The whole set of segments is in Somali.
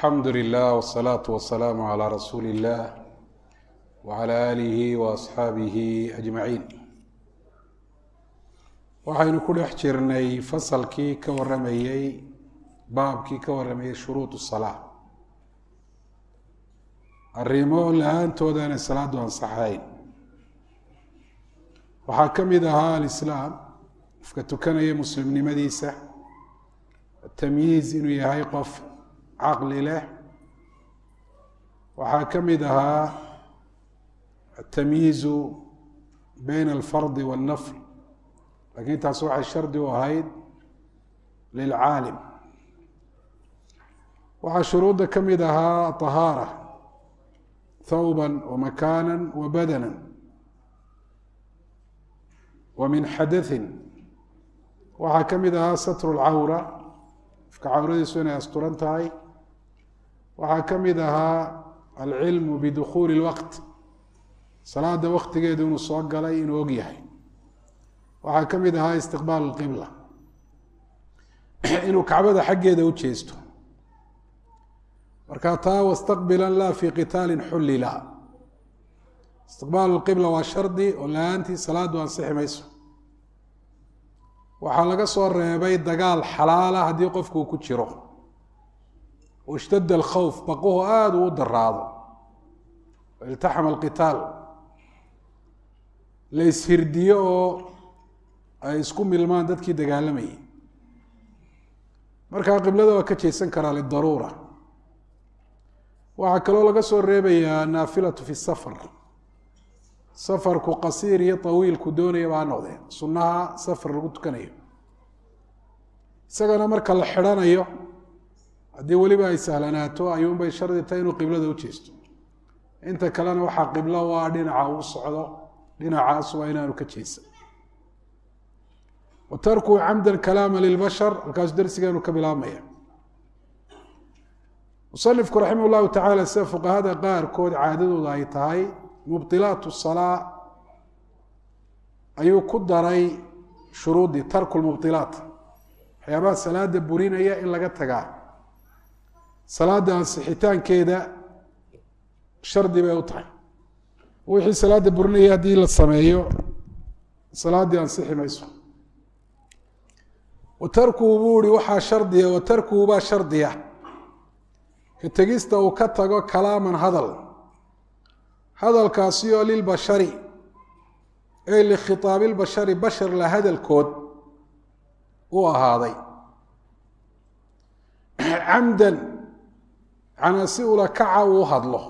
الحمد لله والصلاة والسلام على رسول الله وعلى آله وأصحابه أجمعين. waxaynu ku dhex jirnay fasalkii ka waramayey baabkii ka waramayey shuruud الصلاة, arrimo la-aantooda aanay salaadu ansaxayn. waxaa ka mid ahaa alislaam, qofka tukanaya muslimnimadiisa, tamyiiz inuu yahay qof caqli leh. waxaa ka mid ahaa atamyiizu bayna alfardi wاlnafl, lakiin taas waxay shardi u ahayd lilcaalim. waxaa shuruudda ka mid ahaa طahaara thawba wamakana wabadana wa min xadaثin. waxaa ka mid ahaa satru اlcawra, qofka cawradiisu inay asturan tahay. waxaa ka mid ahaa alcilmu bidukhuuli اlwaqt, salaada waktigeedu inuu soo galay inuu og yahay. waxaa ka mid ahaa istiqbaal اlqibla, inuu kacbada xaggeeda u jeesto. marka taa wastaqbila la fi qitaali xullila, istiqbaal اlqibla waa shardi oo la-aantii salaadu ansixi mayso. waxaa laga soo reebay dagaal xalaala haddii qofku ku jiro, washtadda alkhawf, baquhu aada uu u daraado, iltaxama alqitaal, la ishirdiyo oo ay isku milmaan dadkii dagaalamayay. markaa qiblada waa ka jeesan karaa lidaruura. waxaa kaloo laga soo reebayaa naafilatu fi safar, safarku qasiir iyo tawiilku doonaya baa noqdee, sunnaha safar lagu tukanayo. isagana marka la xidhanayo, haddii weliba ay sahlanaato ayuunbay shardi tahay inuu qiblada u jeesto. inta kalena waxaa qiblo waa dhinaca uu socdo, dhinacaas waa inaanu ka jeesan. wa tarkuu camdan kalaama lilbashar, halkaasu darsigeenu ka bilaabmaya. musanifku raximah llahu tacaala sida fuqahada qaarkood caadadooda ay tahay, mubdilaat salaa ayuu ku daray shuruudii tarku lmubdilaat, waxyaabaha salaada burinaya in laga tagaa. salaada ansixitaankeeda shardi bay u tahay. wixii salaada burinaya haddii la sameeyo salaaddii ansixi mayso. wa tarkuhu buu ihi waxaa shardiya, wa tarkuhu baa shardiya ka tegista uu ka tago kalaaman hadal, hadalkaasi oo lilbashari ay likhitaabi lbashari, bashar la hadalkood u ahaaday, camdan canaa si ula kaca uu hadlo,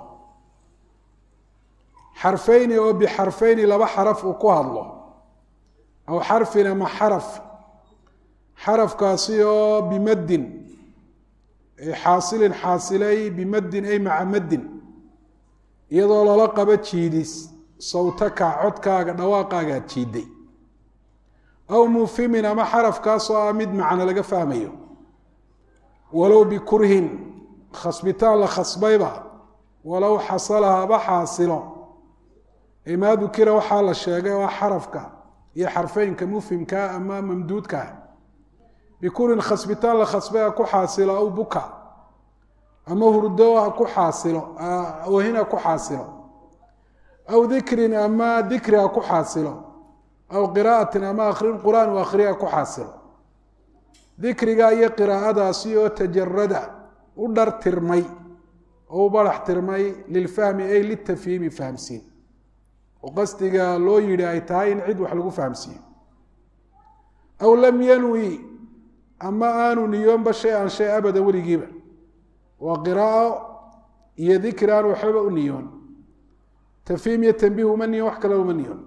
xarfeyni oo bixarfeyni laba xaraf uu ku hadlo, aw xarfin ama xaraf, xarafkaasi oo bimaddin xaasilin xaasilay, bimaddin ay maca maddin, iyadoo lala qabo jiidis, sawtaka codkaaga dhawaaqaagaad jiiday, aw mufimin ama xarafkaasoo ah mid macno laga fahmayo, walow bikurhin khasbitaan la khasbayba, walow xasala haba xaasilo, maa dukira waxaa la sheegay oo xarafka iyo xarfeynka mufhimkaa ama mamduudkaa, bikurhin khasbitaan la khasbay ha ku xaasilo, aw buka ama hurdo ha ku xaasilo, wahina ku xaasilo, aw dikrin ama dikri ha ku xaasilo, aw qiraa'atin ama akrin qur-aan u akhriya ha ku xaasilo. dikriga iyo qiraa'adaasi oo tajarada u dhar tirmay oo u barax tirmay lilfahmi ay litafhiimi fahamsiin, oo qasdiga loo yidhi ay tahay in cid wax lagu fahamsiiyo. aw lam yanwi ama aanu niyoonba shay-an shay abadan weligiiba, waa qiraa'o iyo dikri aan waxbaba u niyoon, tafhiim iyo tanbiih uma niyoon, wax kale uma niyoon.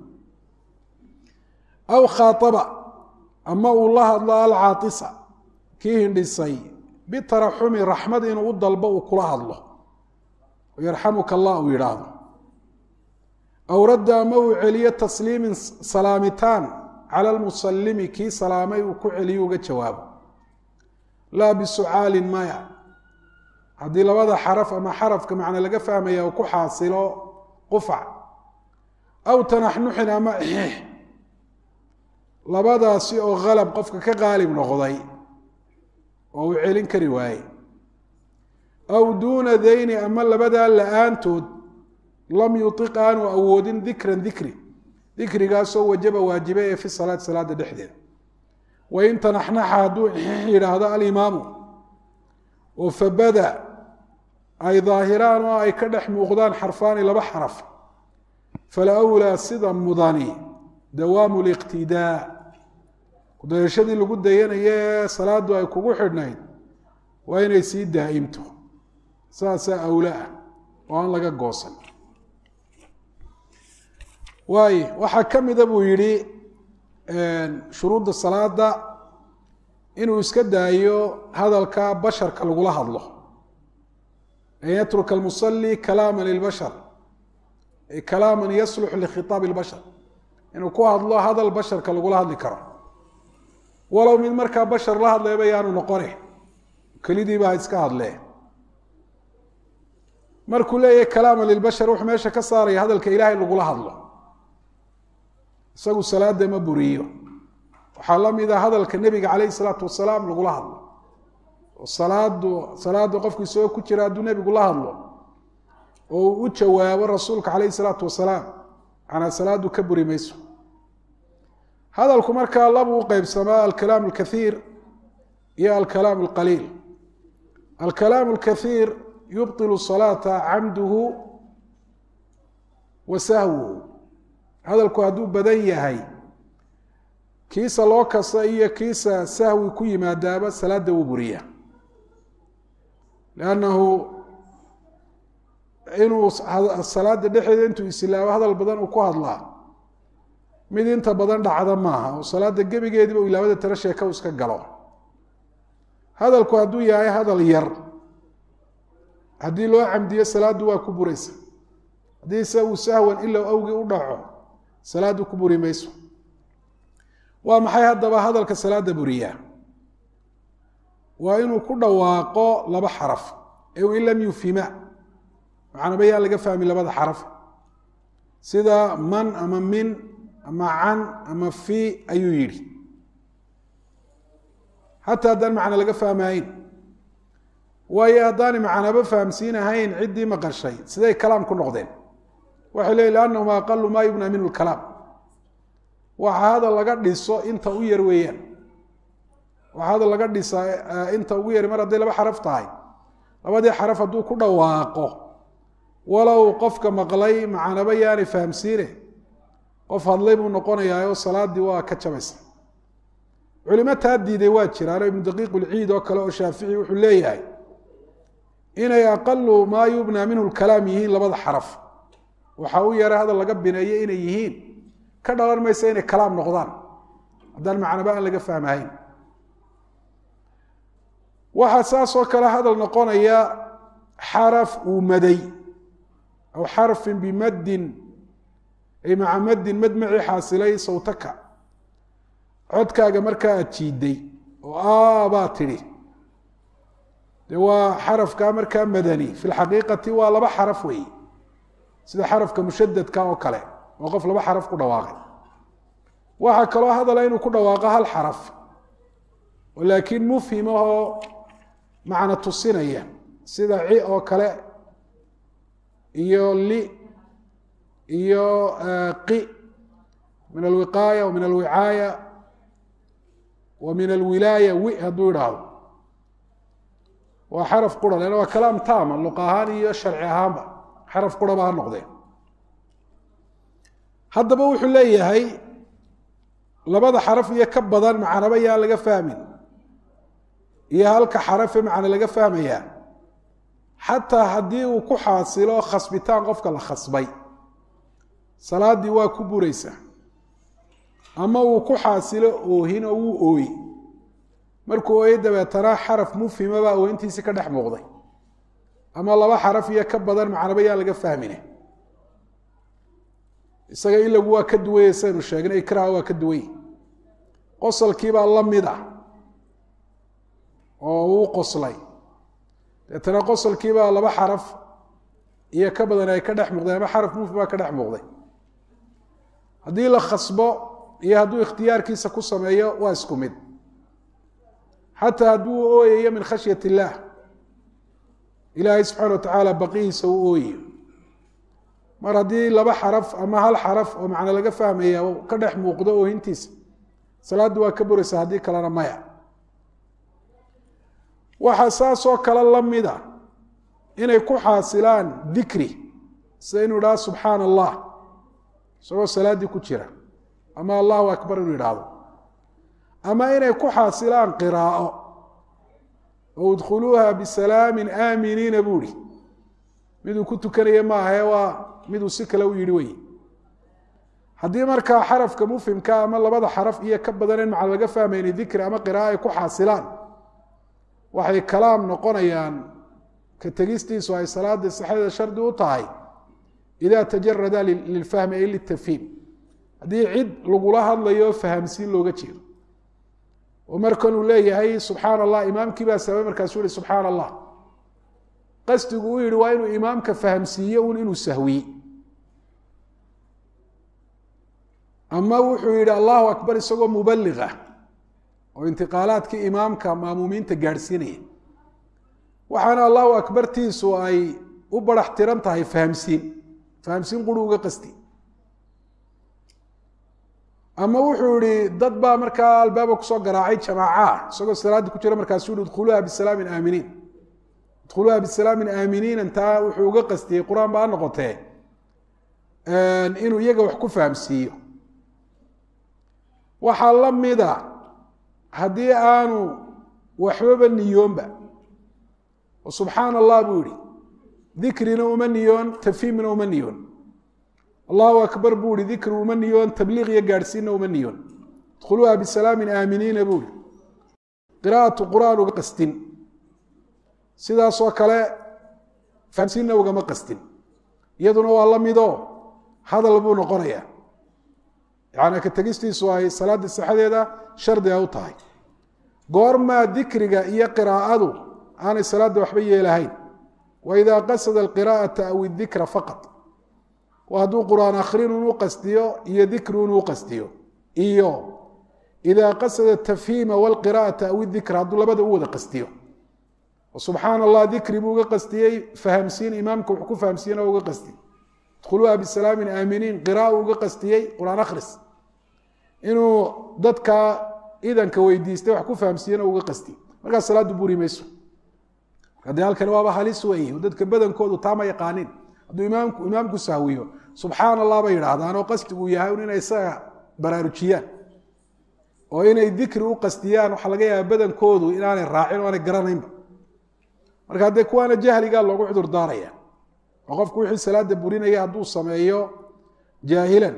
aw khaaaba ama uu la hadlo alcaatisa, kii hindhisay, bitaraxumi raxmad inuu u dalbo uu kula hadlo, yarxamuka allah uu yidhaahdo. aw radda ama uu celiyo tasliimin salaamitaan cala lmusalimi, kii salaamay uu ku celiyo uga jawaabo, laa bisucaalin maya, haddii labada xaraf ama xarafka macna laga fahmaya uu ku xaasilo qufac, aw tanaxnuxin ama labadaasi oo qalab qofka ka qaalib noqday oo uu celin kari waaye. aw duuna dayni ama labadaa la-aantood lam yuiq aanu awoodin dikran dikri dikrigaasoo wajaba waajiba ee fi salaati salaada dhexdeeda. wain tanaxnaxa hadduu yidhaahdo alimaamu oo fabada ay daahiraan oo ay ka dhex muuqdaan xarfaani laba xaraf falawlaa sida mudani dawaamu liqtidaa kudayashadii lagu dayanayo ee salaadu ay kugu xidhnayd waa inay sii daa'imto saasaa awlaa oo aan laga goosan. waayo waxaa ka mida buu yidhi shuruudda salaada inuu iska daayo hadalka basharka lagula hadlo, an yatruka almusali kalaama lilbashar kalaama yasluxu likhitaabi lbashar, inuu ku hadlo hadal basharka lagula hadli karo walow mid markaa bashar la hadlayba yaanu noqone kelidiiba ha iska hadlee. markuu leeyahay kalaama lilbashar wuxuu meesha ka saaraya hadalka ilaahay lagula hadlo, isagu salaada ma buriyo. waxaa la mid a hadalka nebiga calayhi salaatu wasalaam lagula hadlo oo salaada qofkii soo ku jira hadduu nebigu la hadlo oo uu u jawaabo rasuulka calayhi salaatu wasalaam manaa salaadu ka buri mayso. hadalku markaa labuu u qeybsamaa alkalaam alkathiir iyo alkalaam alqaliil. alkalaam alkathiir yubطilu salaata camduhu wa sahwuhu, hadalku hadduu badan yahay kiisa loo kasa iyo kiisa sahwi ku yimaadaaba salaada wuu buriya. lannahu inuu salaada dhexeeda intuu isilaabo hadal badan uu ku hadlaa mid inta badan dhacda maaha oo salaada gebigeediba u ilaabada tiro sheeka u iska galo. hadalku hadduu yahay hadal yar haddii loo camdiyo salaadu waa ku buraysa, haddii se uu sahwan ilow awgii u dhaco salaadu ku buri mayso. waa maxay haddaba hadalka salaada buriyaa? waa inuu ku dhawaaqo laba xaraf in lam yufhima, macnaba yaan laga fahmi labada xaraf, sida man ama min ama can ama fi ayuu yidhi, xataa haddaan macna laga fahmahayn. waayo haddaanay macnaba fahamsiinahayn ciddii maqashay siday kalaam ku noqdeen? waxay leeyihin liannahuma aqalu maa yubnaa minhu lkalaam, waxa hadal laga dhiso inta u yar weeyaan. waxa hadal laga dhisaa inta ugu yari mar hadday laba xaraf tahay, labadii xaraf hadduu ku dhawaaqo walow qofka maqlay macnaba yaanay fahamsiine qof hadlay buu noqonayaa oo salaadii waa ka jabaysa. culimo taa diiday waa jiraano ibnu daqiiq ulciid oo kale oo shaafici wuxuu leeyahay inay aqalu maa yubnaa minhu lkalaam yihiin labada xaraf, waxa u yara hadal laga bineeye inay yihiin, ka dhalan maysa inay kalaam noqdaan haddaan macnaba aan laga fahmahayn. waxaa saas oo kale hadal noqonaya xaraf uu maday aw xarfin bimaddin ay maca maddin mad macii xaasilay sawtaka, codkaaga markaa aad jiiday oo baa tidhi, de waa xarafkaa markaa madani fi lxaqiiqati waa laba xaraf weeye, sida xarafka mushadadka oo kale oo qof laba xaraf ku dhawaaqay. waxaa kaloo hadala inuu ku dhawaaqo hal xaraf oo laakiin mufhim ahoo macna tusinaya, sida ci oo kale iyo li iyo qi min alwiqaaya wa min alwicaaya wa min alwilaaya wi hadduu idhaahdo waa xaraf qura, leanna waa kalaam taama luq ahaan iyo sharci ahaanba xaraf quraba ha noqdee. haddaba wuxuu leeyahay labada xaraf iyo ka badan macnaba yaan laga fahmin, iyo halka xarafe macna laga fahmayaa, xataa haddii uu ku xaasilo khasbitaan qofka la khasbay salaadii waa ku buraysaa, ama uu ku xaasilo oohin oo wuu ooye, markuu ooye dabeetana xaraf mufhima baa oohintiisi ka dhex muuqday, ama laba xaraf iyo ka badan macnaba yaan laga fahmine, isaga ilagu waa ka duwanye saynu sheegnay, ikraha waa ka duwanye. qosolkiibaa la mid ah oo uu qoslay, deetana qosolkiibaa laba xaraf iyo ka badan ay ka dhex muuqdeen, ama xaraf mufhim baa ka dhex muuqday. haddii la khasbo iyo hadduu ikhtiyaarkiisa ku sameeyo waa isku mid, xataa hadduu ooyayo min khashyat illaah ilaahay subxaana watacaala baqihiisa u ooyayo mar haddii laba xaraf ama hal xaraf oo macno laga fahmaya ka dhex muuqdo oohintiisa salaaddu waa ka buraysa haddii kalena maya waxaa saasoo kale la mida inay ku xaasilaan dikri sida inuu idhahdo subxaana allah isagoo salaaddii ku jira ama allahu akbar inuu idhaahdo ama inay ku xaasilaan qiraa'o oo udkhuluuha bisalaamin aaminiina buu ihi miduu ku tukanaya maahae waa miduu si kale u yidhi wey haddii markaa xarafka mufhimka ama labada xaraf iyo ka badan in macna laga fahmayni dikri ama qiraa'o ay ku xaasilaan waxay kalaam noqonayaan ka tegistiisu ay salaada saxeeda shardi u tahay idaa tajarada lilfahmi ay litafhiim haddii cid lagula hadlayo fahamsiin looga jeedo oo markan uu leeyahay subxaana allah imaamkii baa sababay markaasuu yihi subxaana allah qasdigu u yihi waa inuu imaamka fahamsiiyo un inuu sahwiye ama wuxuu yihi allahu akbar isagoo mubaliq ah oo intiqaalaadkii imaamka maamuumiinta gaadhsiinaya waxaana allahu akbartiisu ay u barax tiran tahay fahamsiin quri uga qasti ama wuxuu yihi dad baa markaa albaaba kusoo garaacay jamaaca isagoo salaaddii ku jira markaasuu yihi udkhuluuha bisalaamin aaminiin udkhuluuha bisalaamin aaminiin intaa wuxuu uga qastiyey qur-aan baa noqotee inuu iyaga wax ku fahamsiiyo waxaa la mida haddii aanu waxbaba niyoonba oo subxaana allah buu yihi dikrina uma niyoon tafhiimna uma niyoon allahu akbar buu ihi dikri uma niyoon tabliiq iyo gaadhsiinna uma niyoon udkhuluuha bisalaamin aaminiina buu ihi qiraa'atu qur'aan uga qastin sidaasoo kale fahamsiinna ugama qastin iyaduna waa la midoo hadal buu noqonaya yacni ka tegistiisu ay salaada saxadeeda shardi ay u tahay goormaa dikriga iyo qiraa'adu aanay salaadda waxba yeelahayn wa idaa qasada alqiraa'ata aw idikra faqad waa hadduu qur-aan akhrin unu qastiyo iyo dikri unu qastiyo iyo idaa qasada tafhiima walqiraa'ata aw idikra hadduu labada u wada qastiyo oo subxaana allah dikri buu uga qastiyey fahamsiin imaamka wuxuu ku fahamsiiyena uga qastiyey udkhuluuha bisalaamin aaminiin qira'a uga qastiyey qur-aan akhris inuu dadka idanka weydiistay wax ku fahamsiiyena uga qastiyey markaas salaaddu buri mayso haddii halkani waaba halis weeye dadka badankoodu taama yaqaanin hadduu imaamku sahwiyo subxaana allah bay yidhaahdaan oo qasdigu yahay un inay isaga baraarujiyaan oo inay dikri u qastiyaan waxaa laga yaaba badankoodu inaanay raacin o aanay garanaynba marka haddee kuwaana jahligaa loogu cudur daaraya oo qofku wixii salaada burinaya hadduu sameeyo jaahilan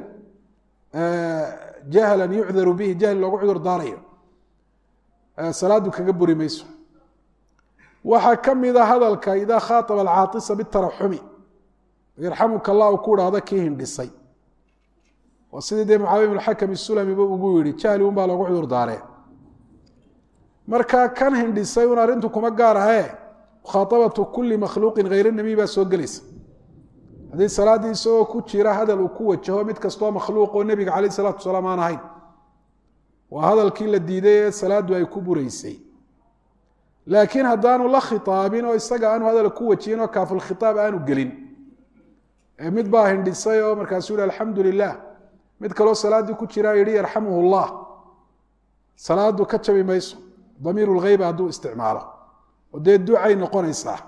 jahlan yucdaru bihi jahli loogu cudur daarayo salaadu kaga buri mayso waxaa ka mida hadalka idaa khaaطaba alcaatisa bitaraxumi yarxamuka allah u ku idhaahda kii hindhisay waa sidii dee mucaawiya bn xakam isulamiba ugu yihi jahli un baa loogu cudur daaree marka kan hindhisay un arrintu kuma gaar ahee mukhaaabatu kuli makhluuqin hayr nabiy baa soo gelaysa haddii salaaddii isagoo ku jira hadal uu ku wajaho mid kastoo makhluuq oo nebiga calayh isalaatu wasalaam aan ahayn waa hadalkii la diiday ee salaaddu ay ku buraysay laakiin haddaanu la khitaabin oo isaga aanu hadal ku wajihin oo kaafulkhitaab aanu gelin mid baa hindhisay oo markaasuu yihi alxamdu lilah mid kaloo salaaddii ku jiraa yihi yarxamuhu llah salaaddu ka jabi mayso damiiru lgheyba hadduu isticmaalo oo dee ducay noqonaysaa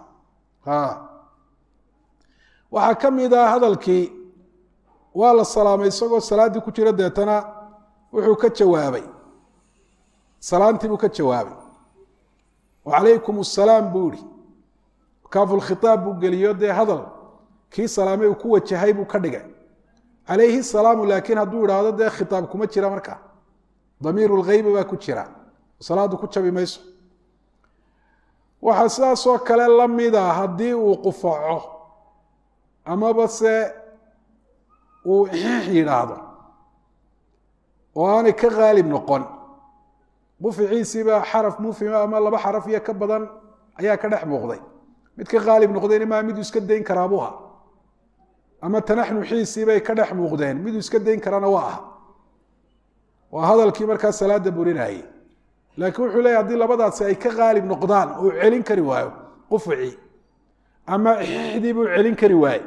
waxaa ka mid ah hadalkii waa la salaamay isagoo salaaddii ku jira deetana wuxuu ka jawaabay salaantii buu ka jawaabay wacalaykum asalaam buu ihi kaafulkhitaab buu geliyo dee hadal kii salaamay uu ku wajahay buu ka dhigay calayhi salaamu laakiin hadduu idhaahdo dee khitaab kuma jira markaa damiiru lgheyba baa ku jira salaaddu ku jabi mayso waxaa sidaasoo kale la mida haddii uu qufaco amaba se uu yidhaahdo oo aanay ka qaalib noqon quficiisiiba xaraf mufhima ama laba xaraf iyo ka badan ayaa ka dhex muuqday mid ka qaalib noqdeen maa miduu iska dayn karaabuha ama tanaxnuxiisiibay ka dhex muuqdeen miduu iska dayn karana waa ah waa hadalkii markaa salaada burinayay laakiin wuxuu leeyahy hadii labadaasi ay ka qaalib noqdaan oo celin kari waayo qufucii ama xidii buu celin kari waaye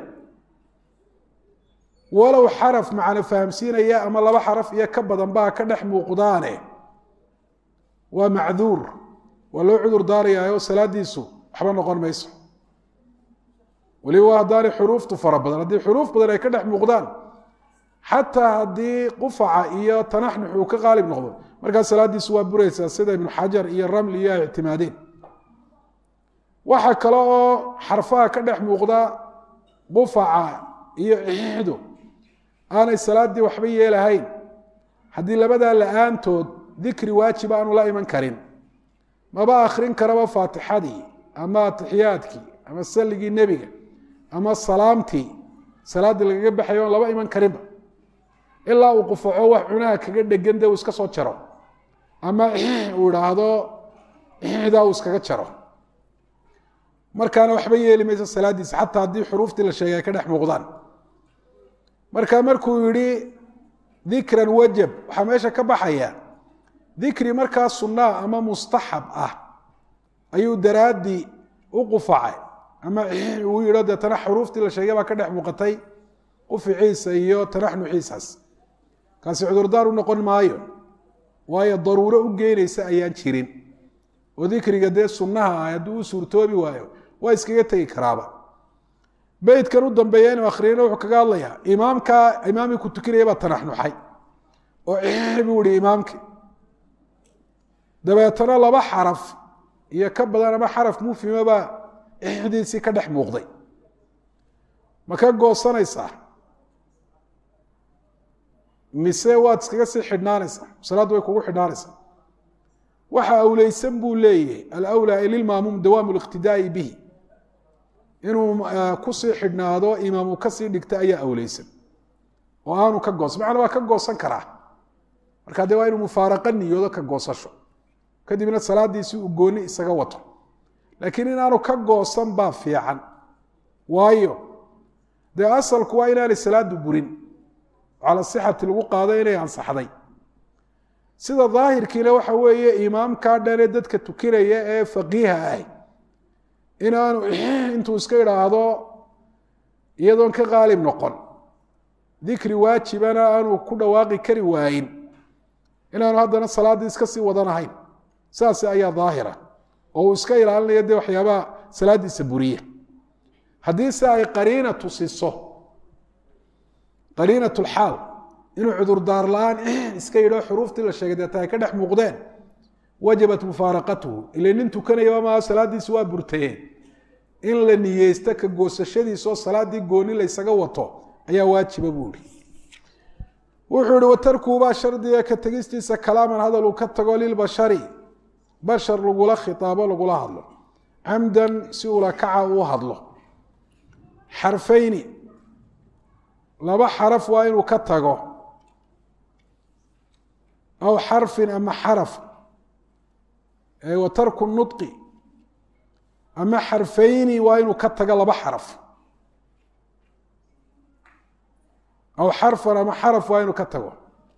walow xaraf macna fahamsiinaya ama laba xaraf iyo ka badan baa ka dhex muuqdaane waa macduur waa loo cudur daarayaayo salaadiisu waxba noqon mayso weliba haddaanay xuruuftu fara badan haddii xuruuf badan ay ka dhex muuqdaan xataa haddii qufaca iyo tanaxnux uu ka qaalib noqdo markaas salaadiisu waa buraysaa sida ibnu xajar iyo ramli iyo ay ictimaadeen waxa kale oo xarfaha ka dhex muuqda qufaca iyo xixdu aanay salaadii waxba yeelahayn haddii labadaa la-aantood dikri waajib aanu la iman karin maba akhrin karaba faatixadii ama atixiyaadkii ama salligii nebiga ama salaamtii salaaddii lagaga baxayo oon laba iman karinba ilaa uu qufaco wax cunaha kaga dhegan dee uu iska soo jaro ama uu idhaahdo xixdaa uu iskaga jaro markaana waxba yeeli mayso salaadiisa xataa haddii xuruuftii la sheegay ay ka dhex muuqdaan marka markuu yihi dikran wajab waxaa meesha ka baxaya dikri markaa sunnaa ama mustaxab ah ayuu daraaddii u qufacay ama uu yidho deetana xuruuftii la sheegay baa ka dhex muuqatay quficiisa iyo tanaxnuxiisaas kaasi cudurdaar u noqon maayo waayo daruuro u geynaysa ayaan jirin oo dikriga dee sunnaha ah hadduu u suurtoobi waayo waa iskaga tegi karaaba beydkan u dambeeya inuu akhriyana wuxuu kaga hadlayaa imaamkii ku tukinaya baa tanaxnuxay oo buu ihi imaamkii dabeetana laba xaraf iyo ka badan ama xaraf mufhima baa xixdiisii ka dhex muuqday ma ka goosanaysaa mise waad iskaga sii xidhnaanaysaa salaaddu way kugu xidhnaanaysaa waxa awleysan buu leeyahay alawlaa lilmaamuum dawaamu liqtidaa'i bihi inuu kusii xidhnaado imaamu kasii dhigta ayaa awleysan oo aanu ka goosan macna waa ka goosan karaa marka dee waa inuu mufaaraqa niyoodo ka goosasho kadibna salaadiisii uu gooni isaga wato laakiin inaanu ka goosan baa fiican waayo dee asalku waa inaanay salaadu burin cala sixati lagu qaado inay ansaxday sida daahirkiina waxa weeye imaamkaa dhanee dadka tukinaya ee faqiiha ah inaanu intuu iska idhaahdo iyadoon ka qaalib noqon dikri waajibana aanu ku dhawaaqi kari waayin inaanu haddana salaaddii iska sii wadanahayn saas ayaa daahira oo uu iska ilaalinaya dee waxyaabaha salaaddiisa buriya haddii se ay qariina tusiso qariinat lxaal inuu cudurdaar la-aan iska yidho xuruuftii la sheegay deeta ay ka dhex muuqdeen wajabat mufaaraqatuhu ila nin tukanayaba maaha salaaddiisi waa burtayeen in la niyeysta ka goosashadiisaoo salaaddii gooni laysaga wato ayaa waajiba buu ihi wuxuu ihi watarkuhu baa shardiga ka tegistiisa kalaaman hadal uu ka tago lilbashari bashar lagula khitaabo lagula hadlo camdan si ula kaca uu hadlo xarfayni laba xaraf waa inuu ka tago aw xarfin ama xaraf wa tarku nudqi ama xarfayni waa inuu ka tago laba xaraf aw xarfan ama xaraf waa inuu ka tago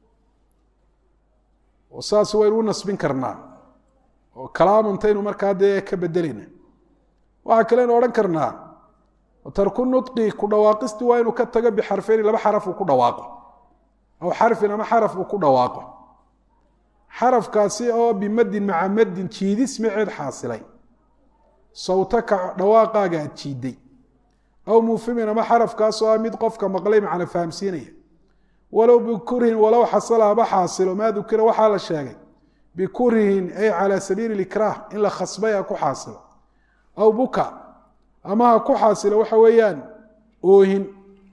oo saas waynu u nasbin karnaa oo kalaamantaynu markaa dee ka bedelayna waxaa kalenu odhan karnaa tarku nudqi ku dhawaaqistii waa inuu ka tago bixarfayni laba xaraf uu ku dhawaaqo aw xarfin ama xaraf uu ku dhawaaqo xarafkaasi oo bimadin maca madin jiidis maceed xaasilay sawtaka dhawaaqaaga aad jiiday aw muufimin ama xarafkaasoo ah mid qofka maqlay macna fahamsiinaya walow bikurhin walow xasala haba xaasilo maa dukira waxaa la sheegay bikurhin ay calaa sabiili likraah in la khasbay ha ku xaasilo aw buka ama ha ku xaasilo waxa weeyaan oohin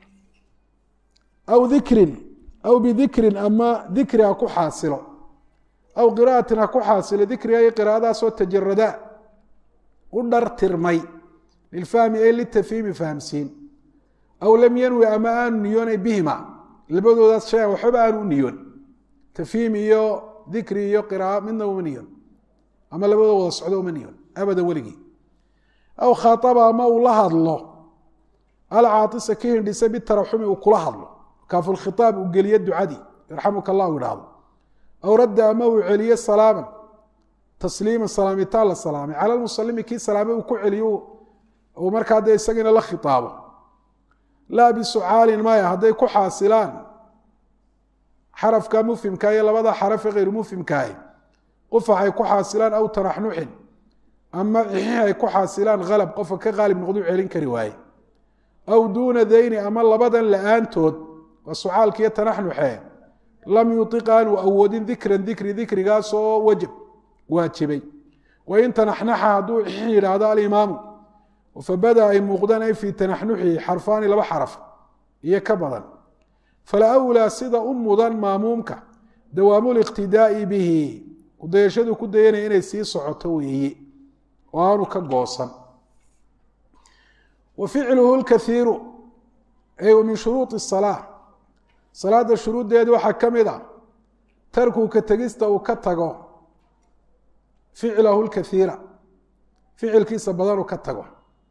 aw dikrin aw bidikrin ama dikri ha ku xaasilo aw qira'atin ha ku xaasilo dikriga iyo qiraa'adaasoo tajarada u dhartirmay lilfahmi ay litafhiimi fahamsiin aw lam yanwi ama aanu niyoonay bihima labadoodaas shayan waxbaba aanu u niyoon tafhiim iyo dikri iyo qira'a midna uma niyoon ama labadoo wada socdo uma niyoon abadan weligii aw khaaaba ama uu la hadlo alcaatisa ka hindhisa bitaraxumi uu kula hadlo kaafulkhitaab uu geliyo ducadii yarxamuka allah u idhaahdo aw radda ama uu celiyo salaaman tasliiman salaamitaan la salaamay cala lmusalimi kii salaamay uu ku celiyo oo markaa dee isagina la khitaabo laa bisucaalin maya hadday ku xaasilaan xarafka mufhimka iyo labada xaraf ee hayr mufhimkaahi qufax ay ku xaasilaan aw tanaxnuxin ama ay ku xaasilaan halab qofka ka qaalib noqdu celin kari waaye aw duuna dayni ama labadan la-aantood waa sucaalka iyo tanaxnuxe lam yuiq aanu awoodin dikran dikrigaasoo waajibay wain tanaxnaxa hadduu yidhaahdo alimaamu fabada ay muuqdaan ay fii tanaxnuxihi xarfaani laba xaraf iyo ka badan fala wlaa sida u mudan maamuumka dawaamu liqtidaa'i bihi kudayashadu ku dayanaya inay sii socoto weeye oo aanu ka goosan wa ficluhu lkaiiru ay min shuruudi salaa salaada shuruuddeedi waxaa ka mid a tarku ka tegista uu ka tago ficlahu lkaiira ficilkiisa badan uu ka tago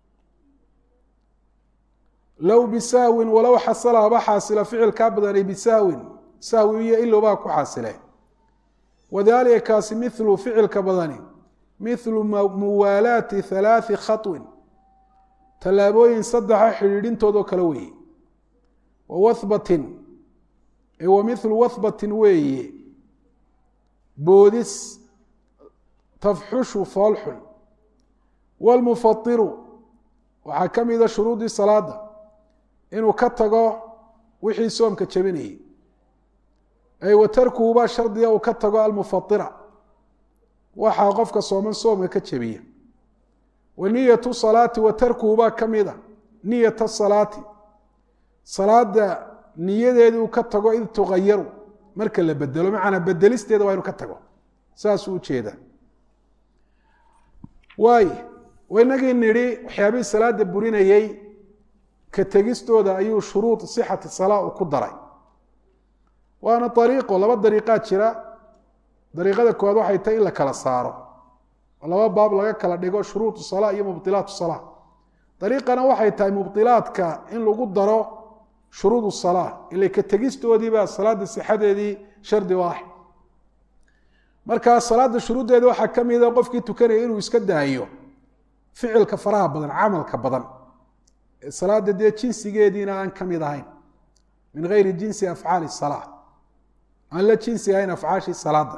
low bisahwin walow xasala haba xaasila ficilkaa badanay bisahwin sahwi iyo ilowbaa ku xaasile wadalika kaasi milu ficilka badani milu muwaalaati halaai khaطwin tallaabooyin saddexa xidhiidhintoodoo kale weeye wawahbatin wa milu wahbatin weeye boodis tafxushu foolxun wاlmufairu waxaa ka mida shuruudii salaada inuu ka tago wixii soomka jebinayay ay wa tarkuhuba shardiga uu ka tago almufaira waxaa qofka sooman soomka ka jebiya wa niyatu salaati wa tarkuhubaa ka mida niyata salaati salaada niyadeedii uu ka tago id tugayaru marka la bedelo macanaa bedelisteeda waa inuu ka tago saasuu ujeedaa waay inagii nidhi waxyaabihii salaada burinayey ka tegistooda ayuu shuruud sixati salaa u ku daray waana ariiqo laba dariiqaa jira dariiqada koowaad waxay tahay in la kala saaro oo laba baab laga kala dhigo shuruud salaa iyo mubdilaat salaa dariiqana waxay tahay mubdilaadka in lagu daro shuruud salaa ila ka tegistoodiibaa salaada sixadeedii shardi u ah markaa salaada shuruuddeeda waxaa ka mida qofkii tukanaya inuu iska daayo ficilka faraha badan camalka badan salaada dee jinsigeediina aan ka mid ahayn min gayri jinsi afcaali salaa aan la jinsi ahayn afcaashii salaada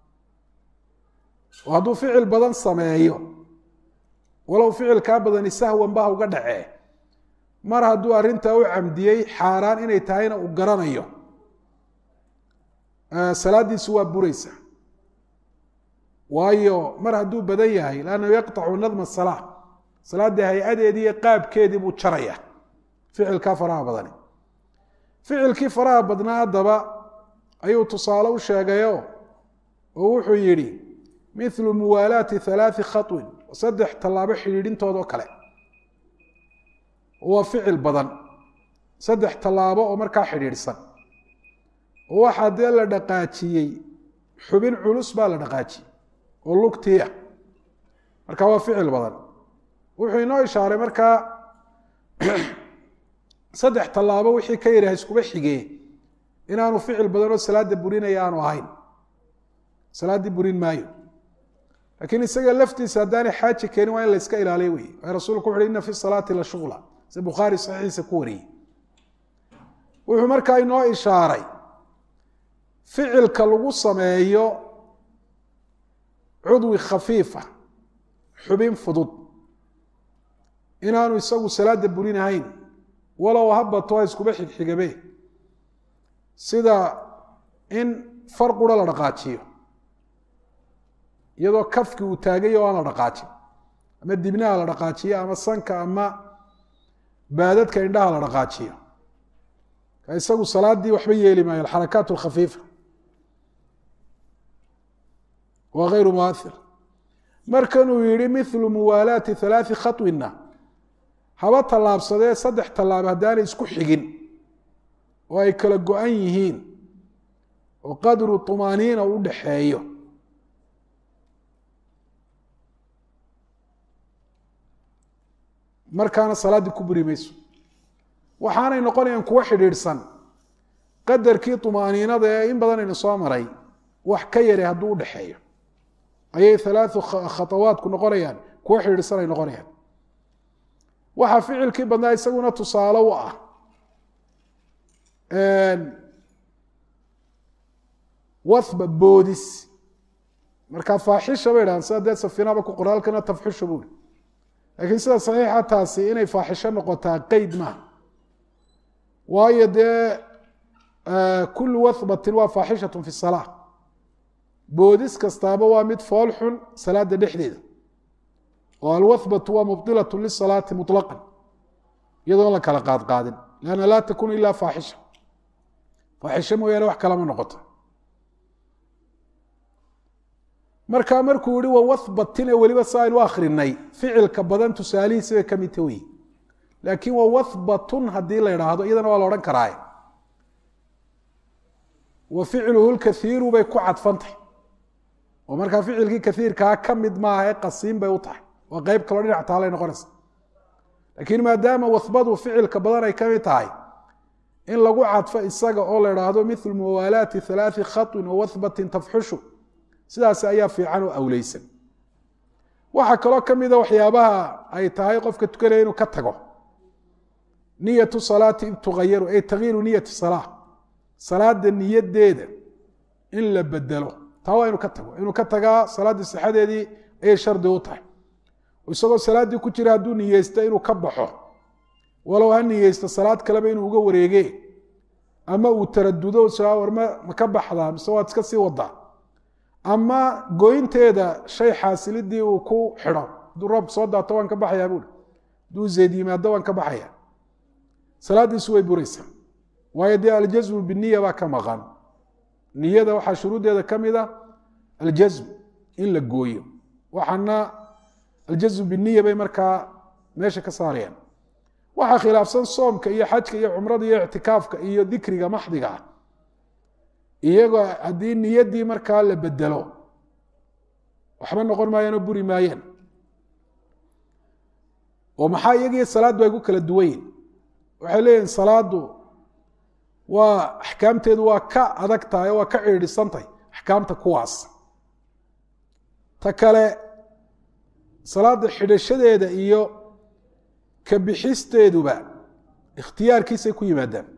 oo hadduu ficil badan sameeyo walow ficilkaa badani sahwan baha uga dhacee mar hadduu arrintaa u camdiyey xaaraan inay tahayna uu garanayo salaadiisu waa buraysa waayo mar hadduu badan yahay lannahu yaqطacu nadma salaa salaada hay-adeedii iyo qaabkeedii buu jaraya ficilkaa faraha badani ficilkii faraha badnaa haddaba ayuu tusaale u sheegayo oo wuxuu yidhi milu muwaalaati halaai khaطwin saddex tallaabo xidhiidhintoodoo kale waa ficil badan saddex tallaabo oo markaa xidhiidhsan oo waxaa dee la dhaqaajiyey xubin culus baa la dhaqaajiyey oo lugtiia markaa waa ficil badan wuxuu inoo ishaaray markaa saddex tallaabo wixii ka yaraha iskuba xigee inaanu ficil badan oo salaada burinaya aanu ahayn salaaddii burin maayo laakiin isaga laftiisa haddaanay xaaji keenin waa in la iska ilaaliyo wey waayo rasulku wuxu uhi ina fi salaati la shughla si bukhaari saxiixiisa ku wariyey wuxuu markaa inoo ishaaray ficilka lagu sameeyo cudwi khafiifa xubin fudud inaanu isagu salaada burinahayn walow habato ha iskuba xigxigabe sida in far qura la dhaqaajiyo iyadoo kafki uu taagayo o aan la dhaqaajin ama dibnaha la dhaqaajiyo ama sanka ama baadadka indhaha la dhaqaajiyo isagu salaadii waxba yeeli maayo alxarakaat alkhafiifa waa غayru muair markanuu yihi milu muwaalaati halaai khaطwina haba tallaabsadee saddex tallaabo haddaanay isku xigin oo ay kala go-an yihiin oo qadru طumaaniina u dhaxeeyo markaana salaaddii ku buri mayso waxaanay noqonayaan kuwo xidhiidhsan qadarkii طumaaniinada ee in badan ayna soo maray wax ka yare hadduu udhaxeeyo ayay halaau khatawaadku noqonayaan kuwo xidhiidhsan ay noqonayaan waxa ficilkii badnaa isaguna tusaale u ah wathba boodis marka faaxisha bay dhahan sida dee safiinaba ku qoraalkana tafxishu buuri laakiin sida saxiixa taasi inay faaxisho noqotaa qeyd maaha waayo dee kullu wathbatin waa faaxishatun fi salaa boodis kastaaba waa mid fool xun salaada dhexdeeda oo alwathbatu waa mubdilatu lisalaati muطlaqan iyadoon la kala qaadqaadin lanna laa takunu ila faaxisha faaxisho mooyaane wax kalama noqoto markaa markuu yihi wa wathbatin ee weliba sa aynu akrinay ficilka badan tusaalihiisi bay ka mid ta wey laakiin wa wathbatun haddii la idhaahdo iyadana waa la odhan karaaye wa ficluhu lkaiiru bay ku cadfantay oo markaa ficilkii kaiirkaa ka mid maaha ee qasiin bay u tahay waa qeyb kaloo dhinac taalay noqonaysa laakiin maadaama wathbadu ficilka badan ay ka mid tahay in lagu cadfo isaga oo la idhaahdo mithlu muwaalaati halaai khaطin wa wathbatin tafxushu sidaas ayaa fiican oo awleysan waxaa kaloo ka mida waxyaabaha ay tahay qofka tukanaya inuu ka tago niyatu salaati tugayaru ay takyiiru niyati salaa salaada niyadeeda in la bedelo taa waa inuu ka tago inuu ka tagaa salaaddii sixadeedii ayay shardi u tahay isagoo salaaddii ku jira hadduu niyeysto inuu ka baxo walow ha niyeysto salaad kaleba inuu uga wareege ama uu taradudo war ma ka baxdaa mise waad iska sii wadaa ama goynteeda shay xaasilidii uu ku xidho hadduu roob soo daato waan ka baxayaa buuri hadduu zeyd yimaado waan ka baxaya salaaddiisu way buraysaa waayo dee aljasmu biniya baa ka maqan niyada waxaa shuruuddeeda ka mid a aljasm in la gooyo waxaana aljasmu biniya bay markaa meesha ka saarayaan waxaa khilaafsan soomka iyo xajka iyo cumrada iyo ictikaafka iyo dikriga maxdiga ah iyagoo haddii niyaddii markaa la bedelo waxba noqon maayaanoo buri maayeen oo maxaa iyagii salaaddu ay ku kala duwan yihin waxay leeyihin salaaddu waa axkaamteedu waa ka adag tahay oo waa ka ciidhisantay axkaamta kuwaas ta kale salaadda xidhashadeeda iyo ka bixisteeduba ikhtiyaarkiisay ku yimaadaan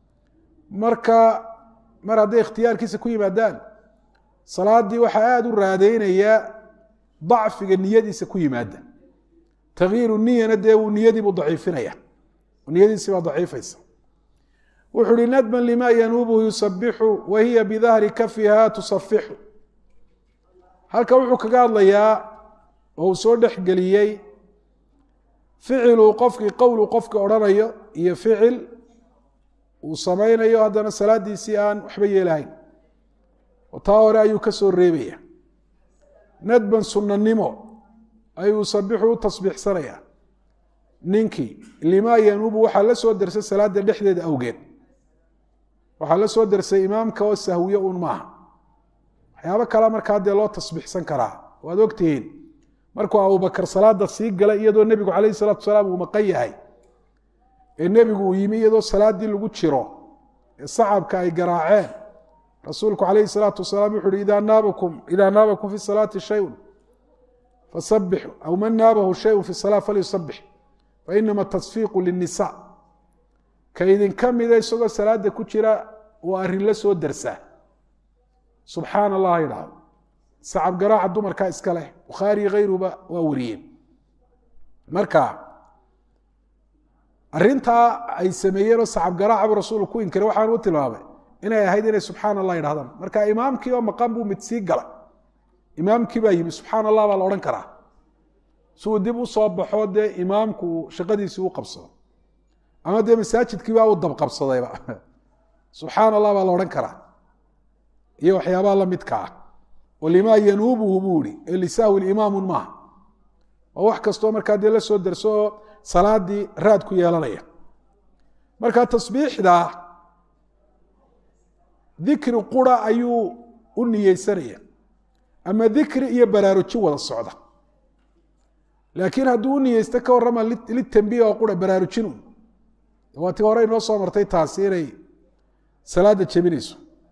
mar hadday ikhtiyaarkiisa ku yimaadaan salaaddii waxaa aada u raadeynayaa dacfiga niyadiisa ku yimaada takyiiru niyana dee uu niyadiibuu daciifinaya niyadiisi baa daciifaysa wuxuu uhi nadban lima yanuubuhu yusabixu wa hiya bidahri kafiha tusafixu halka wuxuu kaga hadlayaa oo uu soo dhexgeliyey ficiluu qofkii qowluu qofka odhanayo iyo ficil uu samaynayo haddana salaadiisii aan waxba yeelahayn oo taa hore ayuu ka soo reebaya nadban sunanimo ayuu yusabixu u tasbiixsanaya ninkii limaa yanuubu waxaa la soo dersay salaada dhexdeeda awgeed waxaa la soo dersay imaamka oo sahwiye un maaha waxyaabo kale markaa dee loo tasbiixsan karaa waad ogtihiin markuu abubakar salaada sii galay iyadoo nebigu calayhi salaatu wasalaam uu maqan yahay ee nebigu uu yimi iyadoo salaaddii lagu jiro ee sacabka ay garaaceen rasuulku calayhi salaatu wasalaam wuxu uhi idaa naabakum fi salaati shayun fasabixu aw man naabahu shayun fi salaa falyusabix fainama tasfiiqu linisa ka idinka mida isagoo salaada ku jira waa arrin la soo dersaa subxaana allah idhaahdo sacab garaaca dumarkaa iska leh bukhaari hayruba waa wariyeen marka arintaa ay sameeyeenoo sacab garaacabu rasuulku ku inkiray waxaan u tilmaamay inay ahayd inay subxaana allah idhahdaan marka imaamkii oo maqan buu mid sii gala imaamkii baa yimi subxaana allah baa la odhan karaa si uu dib u soo baxo dee imaamku shaqadiisii u qabsado ama dee masaajidkii baa u dabqabsadayba subxaana allah baa la odhan karaa iyo waxyaabaha la midka ah oo limaa yanuubuhu buu ihi ee lisahwi imaamun maaha oo wax kastoo markaa dee la soo derso oo salaadii raad ku yeelanaya marka tasbiixda dikri qura ayuu u niyeysanaya ama dikri iyo baraarujin wada socda laakiin hadduu u niyeysto ka warrama litambiih oo qura baraarujinu waa tii hore inoo soo martay taasi inay salaada jebinayso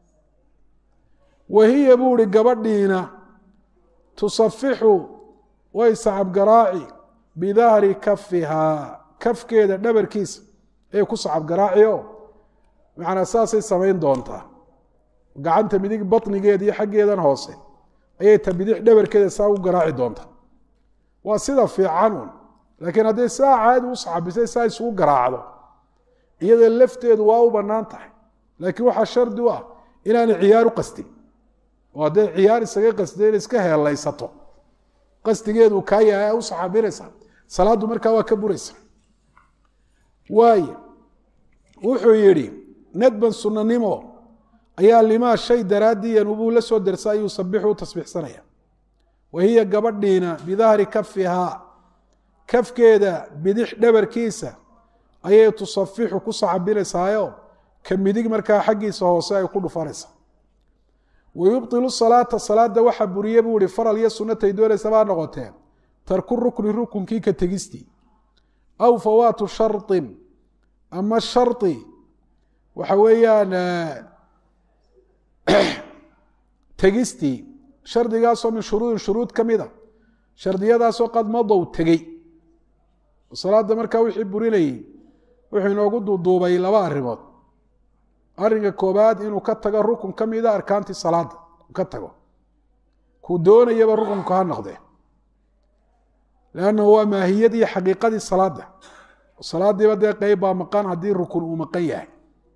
wahiya buu ihi gabadhiina tusafixu way sacab garaaci bidahri kafihaa kafkeeda dhabarkiisa ay ku sacab garaaciyo macnaa saasay samayn doontaa gacanta midig batnigeeda iyo xaggeedan hoose ayay ta bidix dhabarkeeda saa u garaaci doontaa waa sida fiican laakiin hadday saa caadi u sacabisay saa isugu garaacdo iyada lafteedu waa u bannaan tahay laakiin waxaa shardi u ah inaanay ciyaar u qastin oo hadday ciyaar isaga qasdeen iska heelaysato qasdigeedu kaa yahay u sacabinaysaa salaaddu markaa waa ka buraysa waaye wuxuu yidhi nadban sunanimo ayaa limaa shay daraaddii yanubuu la soo dersa ayuu sabixu u tasbiixsanaya wa hiya gabadhiina bidahri kafihaa kafkeeda bidix dhabarkiisa ayay tusafixu ku sacabinaysaayo ka midig markaa xaggiisa hoose ay ku dhufanaysaa wayubطilu salaata salaada waxa buriye buu ihi faral iyo sunnatay doonaysa baa noqoteen tarku rukni rukunkii ka tegistii aw fawaatu sharطin ama sharطi waxa weeyaan tegistii shardigaasoo min shuruudin shuruud ka mida shardiyadaasoo qad madow tegey salaada markaa wixii burinayey wuxuu inoogu duuduubay laba arrimood arrinka koobaad inuu ka tago rukun ka mida arkaantii salaada ka tago kuu doonayaba rukunka ha noqdee lannahu waa maahiyadii xaqiiqadii salaada salaadiiba dee qeyb baa maqan haddii rukun uu maqan yahay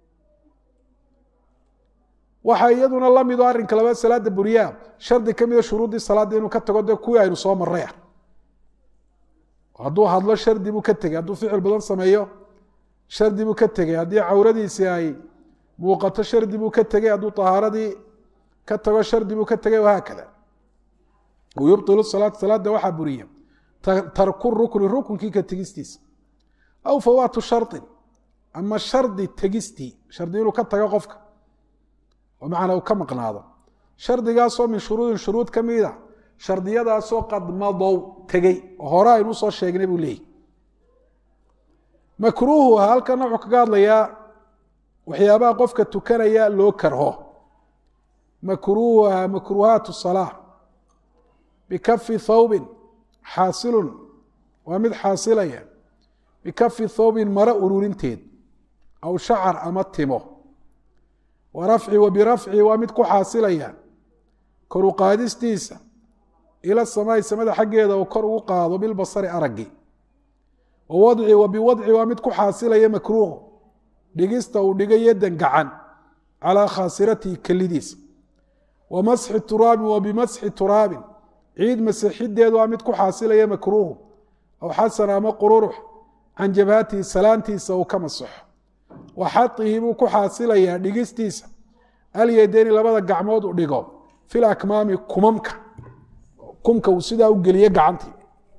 waxaa iyaduna la mido arrinka labaad salaada buriyaa shardi ka mida shuruuddii salaadda inuu ka tago dee kuwii aynu soo marray ah hadduu hadlo shardi buu ka tegey hadduu ficil badan sameeyo shardi buu ka tegey haddii cawradiisii ay muuqato shardi buu ka tegey hadduu طahaaradii ka tago shardi buu ka tegey wahaakada wayubطilu salaata salaada waxaa buriya tarku rukni rukunkii ka tegistiisa aw fawaatu sharطin ama shardi tegistii shardi inuu ka tago qofka oo macnaa uu ka maqnaado shardigaasoo min shuruudin shuruud ka mida shardiyadaasoo qad madow tegey oo hore aynu usoo sheegnay buu leeyahy makruuhuha halkana wuxuu kaga hadlayaa waxyaabaha qofka tukanaya loo karho makruuhuha makruuhaatu salaa bikafi thawbin xaasilun waa mid xaasilaya bikafi thawbin maro ururinteed aw shacar ama timo warafci wa birafci waa mid ku xaasilaya kor u qaadistiisa ila samaai samada xaggeeda oo kor ugu qaado bilbasari araggi wawadci wa biwadci waa mid ku xaasilaya makruuhu dhigista uu dhiga yadan gacan calaa khaasiratihi kelidiisa wa masxi turaabin wa bimasxi turaabin ciid masixideedu waa mid ku xaasilaya makruuhu aw xasan ama qururux can jabhatihi salaantiisa uu ka masaxo wa xaihi buu ku xaasilayaa dhigistiisa alyadeyni labada gacmood u dhigo fil akmaami kumamka kumka uu sidaa u geliye gacantii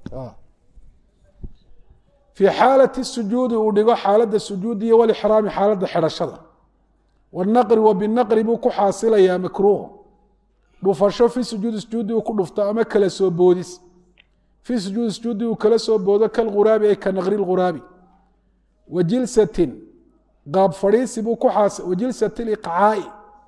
fii xaalati sujuudi uu dhigo xaaladda sujuudiya walixraami xaaladda xidhashada wanaqri wa binaqri buu ku xaasilayaa makruuhu dhufasho fii sujuudi sujuudi uu ku dhufto ama kala soo boodis fii sujuudi sujuudi uu kala soo boodo kalghuraabi ay ka naqri lghuraabi wa jilsatin qaab fadhiisi buu ku wajilsati liqcaa'i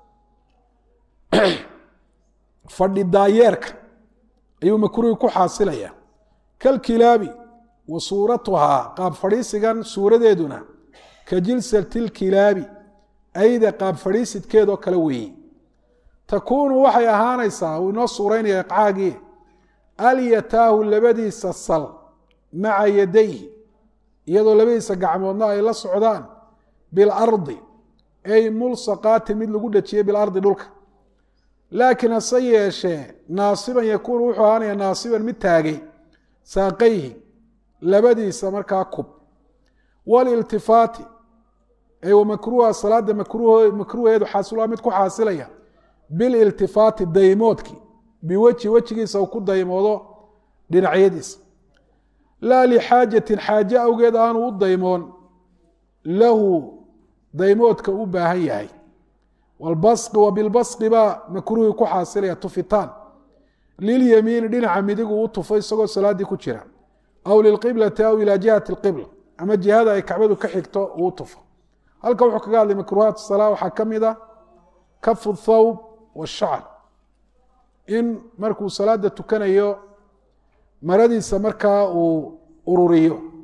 fadhi daayeerka ayuu makruuhi ku xaasilayaa kalkilaabi wa suuratuhaa qaab fadhiisigan suuradeeduna ka jilsati lkilaabi ayda qaab fadhiisidkeedoo kale weeye takuunu waxay ahaanaysaa uu inoo suuraynaya iqcaagii alyataahu labadiisa sal maca yadayhi iyadoo labadiisa gacmoodna ay la socdaan bilardi ay mulsaqaatin mid lagu dhajiyey bilardi dhulka laakiin hase yeeshee naasiban yakuunu wuxuu ahaanaya naasiban mid taagay saaqayhi labadiisa markaa kub waliltifaati ay wamakruuha salaada makruuheedu xaasilaa mid ku xaasilaya bililtifaati daymoodkii biweji wejigiisa uu ku daymoodo dhinacyadiisa laa lixaajatin xaaje awgeed aanu u daymoon lahu daymoodka u baahan yahay walbasqi wa bilbasqi baa makruuhi ku xaasilaya tufitaan lilyamiini dhinaca midigu u tufo isagoo salaaddii ku jira aw lilqiblati aw ilaa jihati lqibla ama jihada ay kacbadu ka xigto uu tufo halka wuxuu kaga hadlay makruuhaat salaa waxaa ka mid a kafu thawb washacr in markuu salaada tukanayo maradiisa markaa uu ururiyo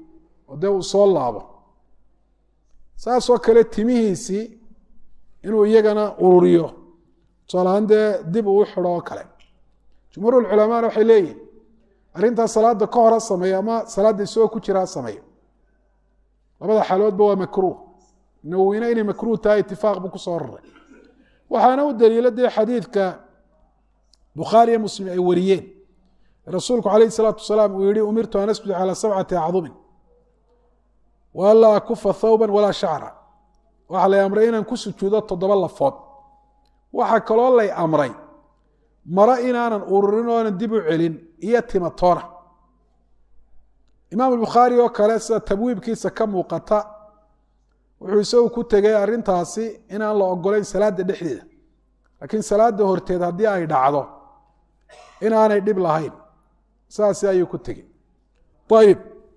oo dee uu soo laabo saasoo kale timihiisii inuu iyagana ururiyo tusaalahaan dee dib uu xidho oo kale jumhuurulculamaana waxay leeyihin arrintaas salaada ka hora sameeya ama salaadda isagoo ku jiraa sameeyo labada xaaloodba waa makruuh nawowina inay makruuh tahay itifaaq buu kusoo raray waxaana u daliilo dee xadiidka bukhaari iyo muslim ay wariyeen rasuulku calayhi salaatu wasalaam uu yihi umirtu an asjuda calaa 7 acdumin walaa akufa thawban walaa shacra waxaa lay amray inaan ku sujuudo 7 lafood waxaa kaloo lay amray maro inaanan ururin oonan dib u celin iyo timatoona imaam albukhaari oo kale sida tabwiibkiisa ka muuqata wuxuu isagu ku tegay arrintaasi inaan la ogolayn salaada dhexdeeda laakiin salaada horteed haddii ay dhacdo inaanay dhib lahayn saasi ayuu ku tegey ayib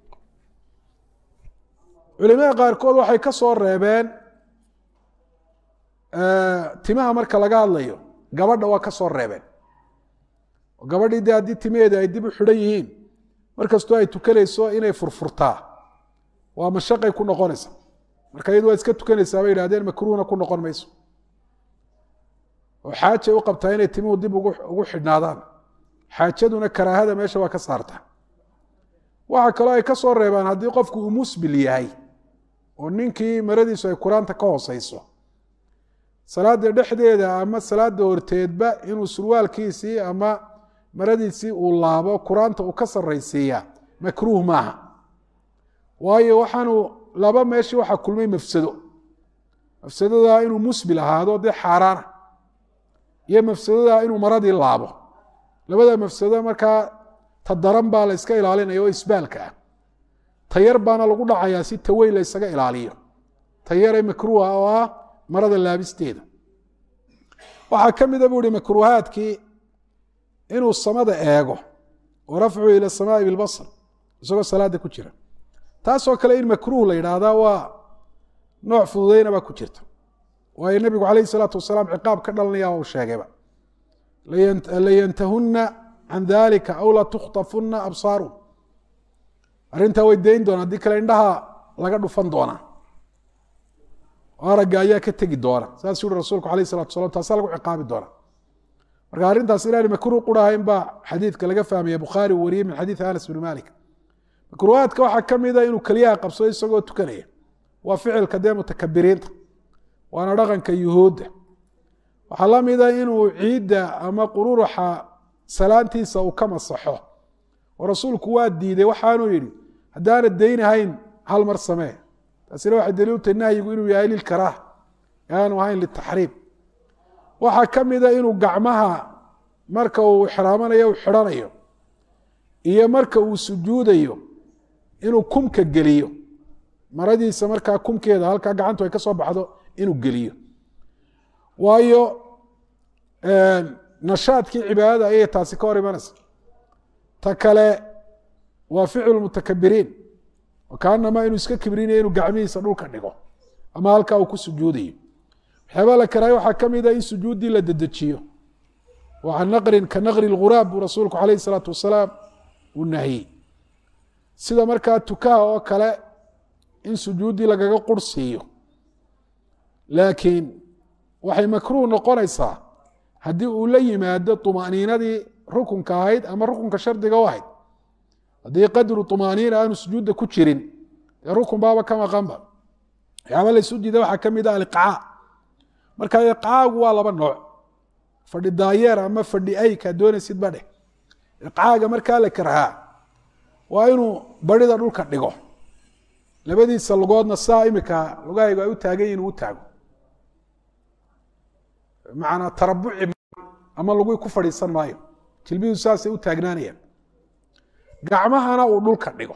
culimada qaarkood waxay ka soo reebeen timaha marka laga hadlayo gabadha waa ka soo reebeen gabadhii dee haddii timaheeda ay dib u xidhan yihiin markastoo ay tukanayso inay furfurtaa waa mashaqay ku noqonaysa marka iyadu waa iska tukanaysaa bay yidhahdeen makruuhna ku noqon mayso oo xaajay u qabtaa inay timuhu dib ugu xidhnaadaan xaajaduna karaahada meesha waa ka saarta waxaa kaloo ay ka soo reebaan haddii qofku uu musbil yahay oo ninkii maradiisu ay quraanta ka hooseyso salaada dhexdeeda ama salaada horteedba inuu surwaalkiisii ama maradiisii uu laabo quraanta uu ka sarraysiiyaa makruuh maaha waayo waxaanu laba meeshii waxaa kulmay mafsadada inuu musbil ahaado dee xaaraana iyo mafsadada inuu maradii laabo labada mafsado markaa ta daran baa la iska ilaalinaya oo isbaalka ah tayar baana lagu dhacayaa si taweyn la isaga ilaaliyo tayare makruuha oo ah marada laabisteeda waxaa ka mida buu ihi makruuhaadkii inuu samada eego oo rafcu ila samaai bilbasr isagoo salaada ku jira taasoo kale in makruuh la yidhaahdaa waa nooc fududeyna baa ku jirta waayo nebigu calayhi salaatu wasalaam ciqaab ka dhalanaya uu sheegayba layantahuna can dalika aw la tukhtafuna absaaru arrintaa way dayn doonaa haddii kale indhaha laga dhufan doonaa aragga ayaa ka tegi doona saas yuhi rasuulku alayh salatu wasalam taasaa lagu ciqaabi doona marka arrintaas inaani makruuh qurahayn baa xadiidka laga fahmaya bukhaari uu wariyey min xadiidi anas bn malik makruuhaadka waxaa ka mida inuu keliyaha qabsado isagoo tukanaya waa ficilka dee mutakabiriinta waana dhaqanka yuhuudda waxaa la mida inuu ciidda ama qururuxa salaantiisa uu ka masaxo oo rasuulku waa diiday waxaanuu yidhi haddaana daynahayn hal mar samee taasina waxay daliil u tahay nahyigu inuu yahay lilkaraaha aanu ahayn litaxriim waxaa ka mida inuu gacmaha marka uu ixraamanayo uu xidhanayo iyo marka uu sujuudayo inuu kumka geliyo maradiisa markaa kumkeeda halkaa gacantu ay ka soo baxdo inuu geliyo waayo nashaadkii cibaadada ayay taasi ka hor imanaysa ta kale waa ficlu mutakabiriin kaanamaa inuu iska kibrinayo inuu gacmihiisa dhulka dhigo ama halkaa uu ku sujuudayo waxyaabaa la karaayo waxaa ka mida in sujuuddii la dedejiyo wa can naqrin ka naqri lghuraab buu rasuulku calayhi salaatu wasalaam uu nahiyey sida markaa tukaha oo kale in sujuuddii lagaga qurhsiiyo laakiin waxay makruuh noqonaysaa haddii uu la yimaado طumaaniinadii rukunka ahayd ama rukunka shardiga u ahayd haddii qadru طumaaniina aanu sujuudda ku jirin dee rukun baaba ka maqanba waxyaaba laysu diida waxaa ka mid a aliqcaa marka iqcaagu waa laba nooc fadhi daayeer ama fadhi aykaa doonaysid ba dheh iqcaaga markaa la karhaa waa inuu barida dhulka dhigo labadiisa lugoodna saa imika lugahaygu ay u taagan yihin uu taago macnaa tarabuci ama lagui ku fadhiisan maayo jilbidu saasay u taagnaanayaan gacmahana uu dhulka dhigo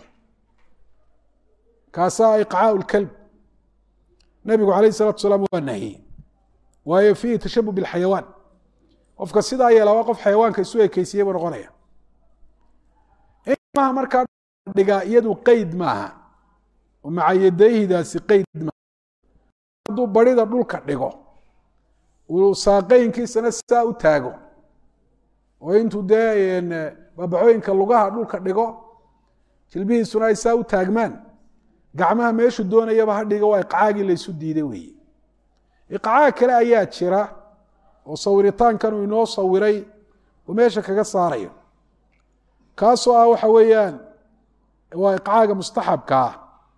kaasaa iqcaau lkalb nabigu calayh salatu salaam waa nahiyey waayo fiihi tashabuh bilxayawaan qofka sidaa yeela waa qof xayawaanka isu ekeysiiyey buu noqonaya gacmaha markaa dhigaa iyadu qeyd maaha oo macayadayhidaasi qeyd maaha hadduu barida dhulka dhigo uu saaqeynkiisana saa u taago oo intuu dee baabacooyinka lugaha dhulka dhigo jilbihiisuna ay saa u taagmaan gacmaha meeshu doonayaba ha dhiga waa iqcaagii laysu diiday weeye. iqcaag kale ayaa jira oo sawiritaankan uu inoo sawiray oo meesha kaga saarayo, kaasoo ah waxa weeyaan waa iqcaaga mustaxabka ah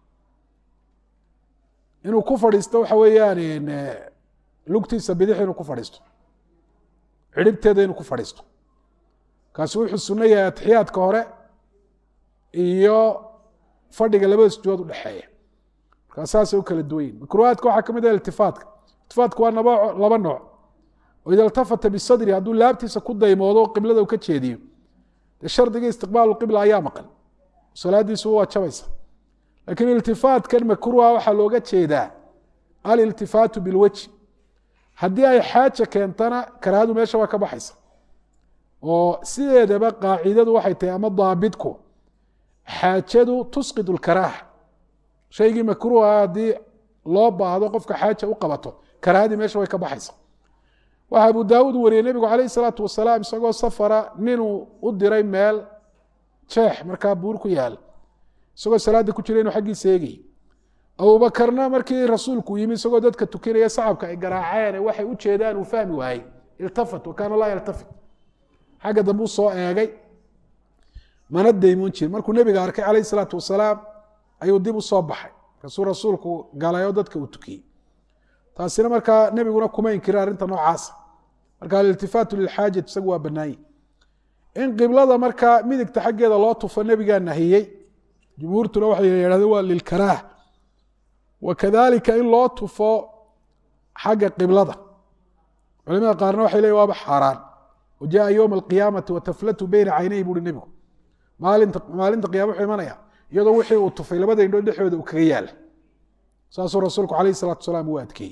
inuu ku fadhiisto waxa weeyaan lugtiisa bidix inuu ku fadhiisto, ciribteeda inuu ku fadhiisto. kaasi wuxuu sunno yahay atixiyaadka hore iyo fadhiga labada sujuud u dhexeeya. markaa saasay u kala duwan yihin. makruuhaadka waxaa ka mid ah iltifaatka. iltifaatka waa laba nooc. oo ida iltafata bisadri hadduu laabtiisa ku daymoodo qiblada uu ka jeediyo, dee shardiga istiqbaalu qibla ayaa maqan, salaadiisu waa jabaysa. laakiin iltifaatkan makruuha waxaa looga jeedaa aliltifaatu bilwajhi. haddii ay xaaja keentana karaahadu meesha waa ka baxaysa. oo sideedaba qaacidadu waxay tahay ama daabitku xaajadu tusqid lkaraaha. shaygii makruuha haddii loo baahdo qofka xaaja u qabato karaahadii meesha way ka baxaysa. waxaa abu daawuud wariyey nebigu calayh salaatu wasalaam isagoo safara ninuu u diray meel jeex markaa buur ku yaal, isagoo salaada ku jira inuu xaggiisa eegayy. abubakarna markii rasuulku yimi isagoo dadka tukinaya sacabka ay garaaceen waxay u jeedaan uu fahmi waayey, iltafat wakaana laa yaltafit, xagga dambe u soo eegay mana daymoon jirin. markuu nebiga arkay calayh salaatu wasalaam ayuu dib u soo baxay, kasuu rasuulku galay oo dadka uu tukiyey. taasina markaa nebiguna kuma inkirin arrinta noocaasa. marka aliltifaatu lilxaajat isagu waa banaanye. in qiblada markaa midigta xaggeeda loo tufo nebigaa nahiyey, jumhuurtuna waxay yidhahdeen waa lilkaraah. wakadalika in loo tufo xagga qiblada, culimada qaarna waxay leeyihin waaba xaaraan. wajaءa ywma alqiyaamati wataflatu beyna caynayhi buuhi nebigu, maalinta qiyama wuxuu imanaya iyadoo wixii uu tufay labada indhood dhexdooda uu kaga yaala. saasuu rasuulku calayh salatu wasalaam u adkeeyey.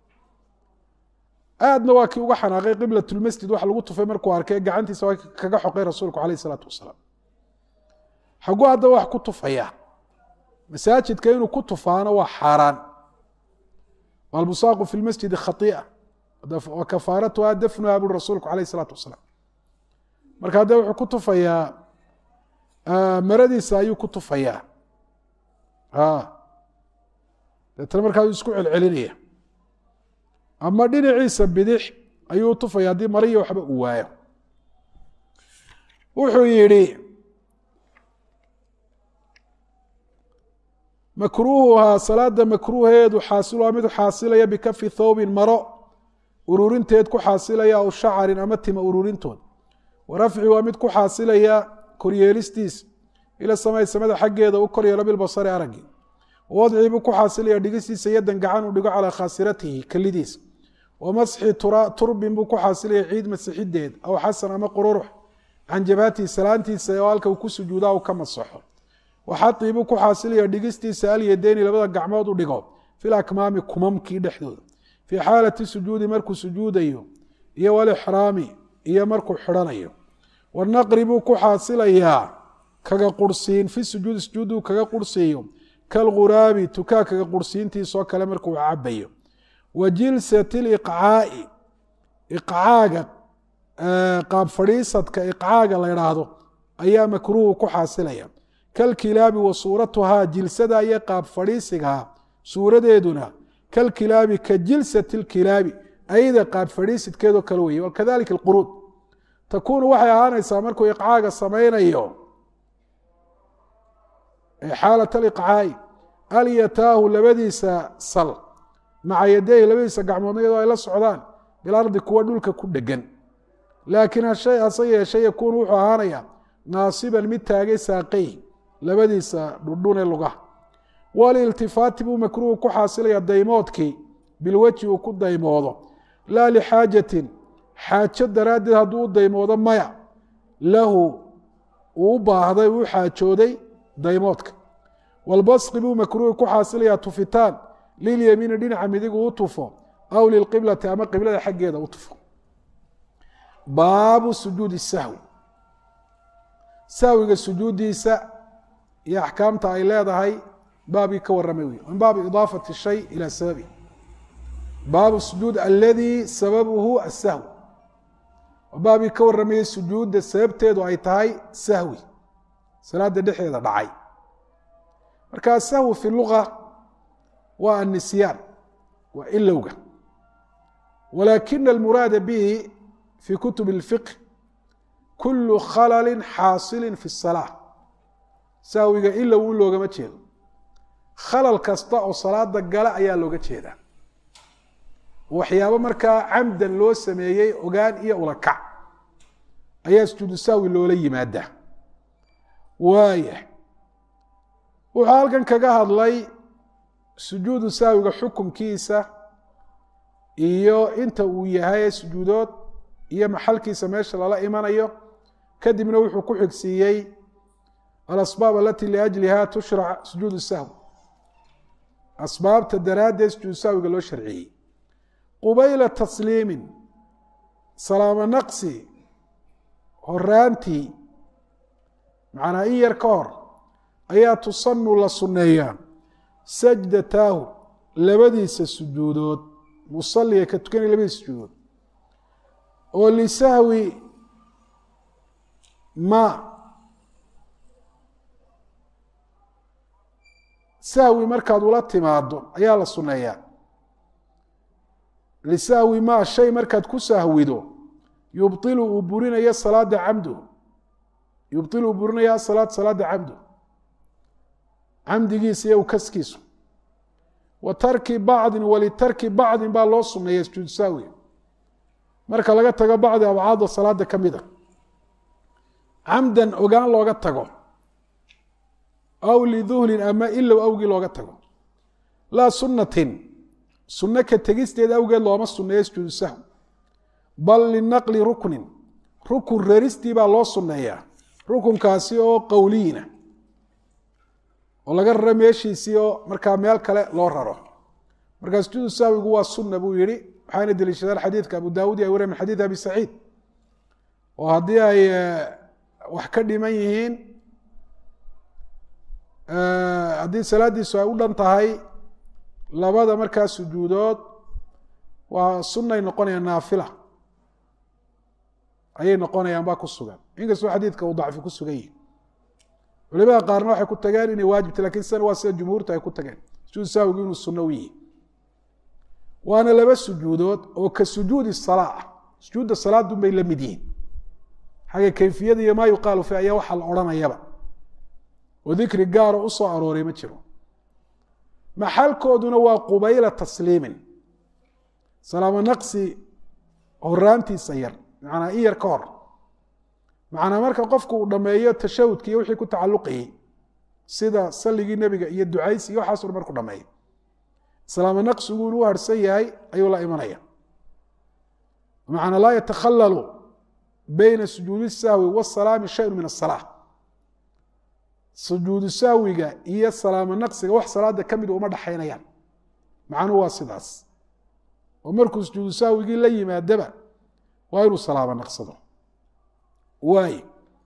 aadna waa kii uga xanaaqay qiblat lmasjid wax lagu tufay markuu arkay gacantiisa waa kaga xoqay rasuulku calayh salaatu wasalaam. xaguu haddaba wax ku tufaya? masaajidka inuu ku tufaano waa xaaraan. walbusaaqu fi lmasjidi khai'a wa kafaaratuha dafnuha buri rasuulku calayh salaatu wasalaam. marka haddee wuxuu ku tufayaa maradiisa ayuu ku tufayaa, deetana markaasuu isku celcelinaya, ama dhinaciisa bidix ayuu tufaya haddii mariya waxba uu waayo. wuxuu yidhi makruuhuhaa salaada makruuheedu xaasiluhaa mid xaasilaya bikafi thawbin maro ururinteed ku xaasilaya aw shacarin ama tima ururintood. warafci waa mid ku xaasilaya koryeelistiis ila samay samada xaggeeda u koryeelo bilbasari araggii. wadcii buu ku xaasilaya dhigistiisa yadan gacan uu dhigo calaa khaasiratihi kelidiisa. wamasxi turbin buu ku xaasilaya ciid masixideed aw xasan ama qururux can jabhatihi salaantiisa oo halka uu ku sujuudaa uu ka masaxo. waxatii buu ku xaasilaya dhigistiisa alyadeyni labada gacmood u dhigo fil akmaami kumamkii dhexdooda fii xaalati sujuudi markuu sujuudayo iyo walixraami iyo markuu xidhanayo. wanaqri buu ku xaasilayaa kaga qurhsiin fi sujuudi sujuuduu kaga qurhsiiyo kalghuraabi tukaa kaga qurhsiintiisoo kale markuu cabayo. wa jilsati liqcaa'i iqcaaga qaab fadhiisadka iqcaaga la idhaahdo ayaa makruuhu ku xaasilaya. kalkilaabi wa suuratuhaa jilsada iyo qaab fadhiisigaha suuradeeduna kalkilaabi ka jilsati lkilaabi ayada qaab fadhiisidkeedoo kale weye. wakadalika alquruud takuunu waxay ahaanaysaa markuu iqcaaga samaynayo xaalat aliqcaa'i alyataahu labadiisa sal maca yadayhi labadiisa gacmoodna iyadoo ay la socdaan bilardi kuwa dhulka ku dhegan. laakiin hase yeeshe yakuunu wuxuu ahaanayaa naasiban mid taagay saaqayh labadiisa dhudhun ee lugaha. waliltifaati buu makruuhu ku xaasilaya daymoodkii bilwejhi uu ku daymoodo laa lixaajatin xaajo daraaddeed hadduu u daymoodo maya lahu uu u baahday uu xaajooday daymoodka. walbasqi buu makruuhu ku xaasilayaa tufitaan lilyamiini dhinaca midigu u tufo aw lilqiblati ama qiblada xaggeeda u tufo. baabu sujuudi sahwi sahwiga sujuudiisa iyo axkaamta ay leedahay baabkii ka waramay wey. min baabi idaafati shay ilaa sababi. baabu sujuud aladii sababuhu asahwi baabkii ka waramayay sujuudda sababteedu ay tahay sahwi salaada dhexdeeda dhacay. marka sahw fi lugha wa an-nisyan wa ilowga ولكن المراد به في كتب الفقه كل خلل حاصل في الصلاة sahwiga ilow loogama jeedo khalal kasta oo salaada gala ayaa looga jeedaa waxyaabo markaa camdan loo sameeyey ogaan iyo ulakac ayaa sujuudu sahwi loola yimaadaa waaya wuxuu halkan kaga hadlay sujuudu sahwiga xukunkiisa iyo inta uu yahay sujuudood iyo maxalkiisa meesha lala imanayo kadibna wuxuu ku xigsiiyey الأسباب التي لأجلها تشرع سجود السهو أسباب تدراد سجود السهو قالوا شرعي قبيل تسليم سلام نقصي هرانتي معنا إير كور أيات تصن للصنيان سجدتاه لبديس السجودات مصلي كتكني لبديس السجود ولسهوي ما sahwi markaad ula timaado ayaa la suneeyaa lisahwi ma shay markaad ku sahwido yubtilu burinaya salaada camdu yubtilu burinaya salaada camdu camdigiisa iyo kaskiisu wa tarki bacd wa li tarki bacd baa loo suneeyaa sujuud sahwi marka laga tago bacdi abcaad salaada kamida camdan ogaan looga tago أو لذهل أما إلا أوجي لوجا تجو لا سنة كتجست إذا أوجي الله ما السنة يسجد السهو بل للنقل ركن ررستي بالله السنة ركن كاسيو قولينا ولا جرى ماشي سيو مركا مال كلا لورره مركا سجد السهو جوا السنة أبو يري حين دليل شذا الحديث كأبو داود يوري من حديث أبي سعيد وهذه وحكدي ميهين haddii salaadiisu ay u dhan tahay labada markaa sujuudood waa sunnay noqonayaan naafila ayay noqonayaan baa ku sugan inkastoo xadiidka uu dacfi ku sugan yihi culimada qaarna waxay ku tageen inay waajibta lakin sana waa sida jumhuurta ay ku tageen sujuud sahwigu inuu sunno u yihi waana laba sujuudood oo ka sujuudi salaa sujuudda salaadun bay la mid yihiin xagga kayfiyada iyo maa yuqaalu fi ayaa waxaa la odhanayaba وذكر قارة أصو أروري مجرو محل كودنا وقبيل تسليم سلام نقصي هرانتي سير معنا إير كور معنا مركا قفكو لما يتشاود كي يوحي كو تعلقه سيدا سلقي النبي يدعيس يوحاسر مركو لما سلام نقص يقولوا هرسيهي أيو لا إيمانية معنا لا يتخلل بين سجود السهو والسلام شيء من الصلاة sujuudu sahwiga iyo salaamo naqsiga wax salaada kamid uma dhaxaynayaan macnuhu waa sidaas oo markuu sujuudu sahwigii la yimaadaba waa inuu salaamo naqsado waay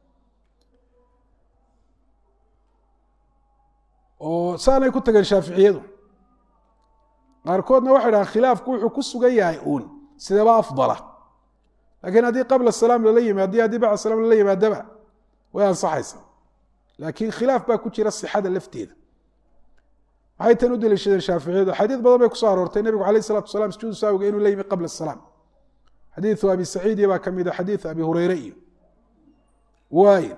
oo saanay ku tageen shaaficiyadu qaarkoodna waxay dhahaan khilaafku wuxuu ku sugan yahay uun sidaba afdala laakiin haddii qabla salaam lala yimaado haddii bacda salaam lala yimaadaba way ansaxaysaa لكن خلاف baa ku jira sixada lafteeda waxay tan u daliishadeen shaaficiyadu xadiid badan bay ku soo aroortay nabigu calayhi salaatu wasalaam sujuud sahwiga inuu la yimi qabla salaam xadiidu abi saciid baa ka mid ah xadiid abi hurayre iyo waay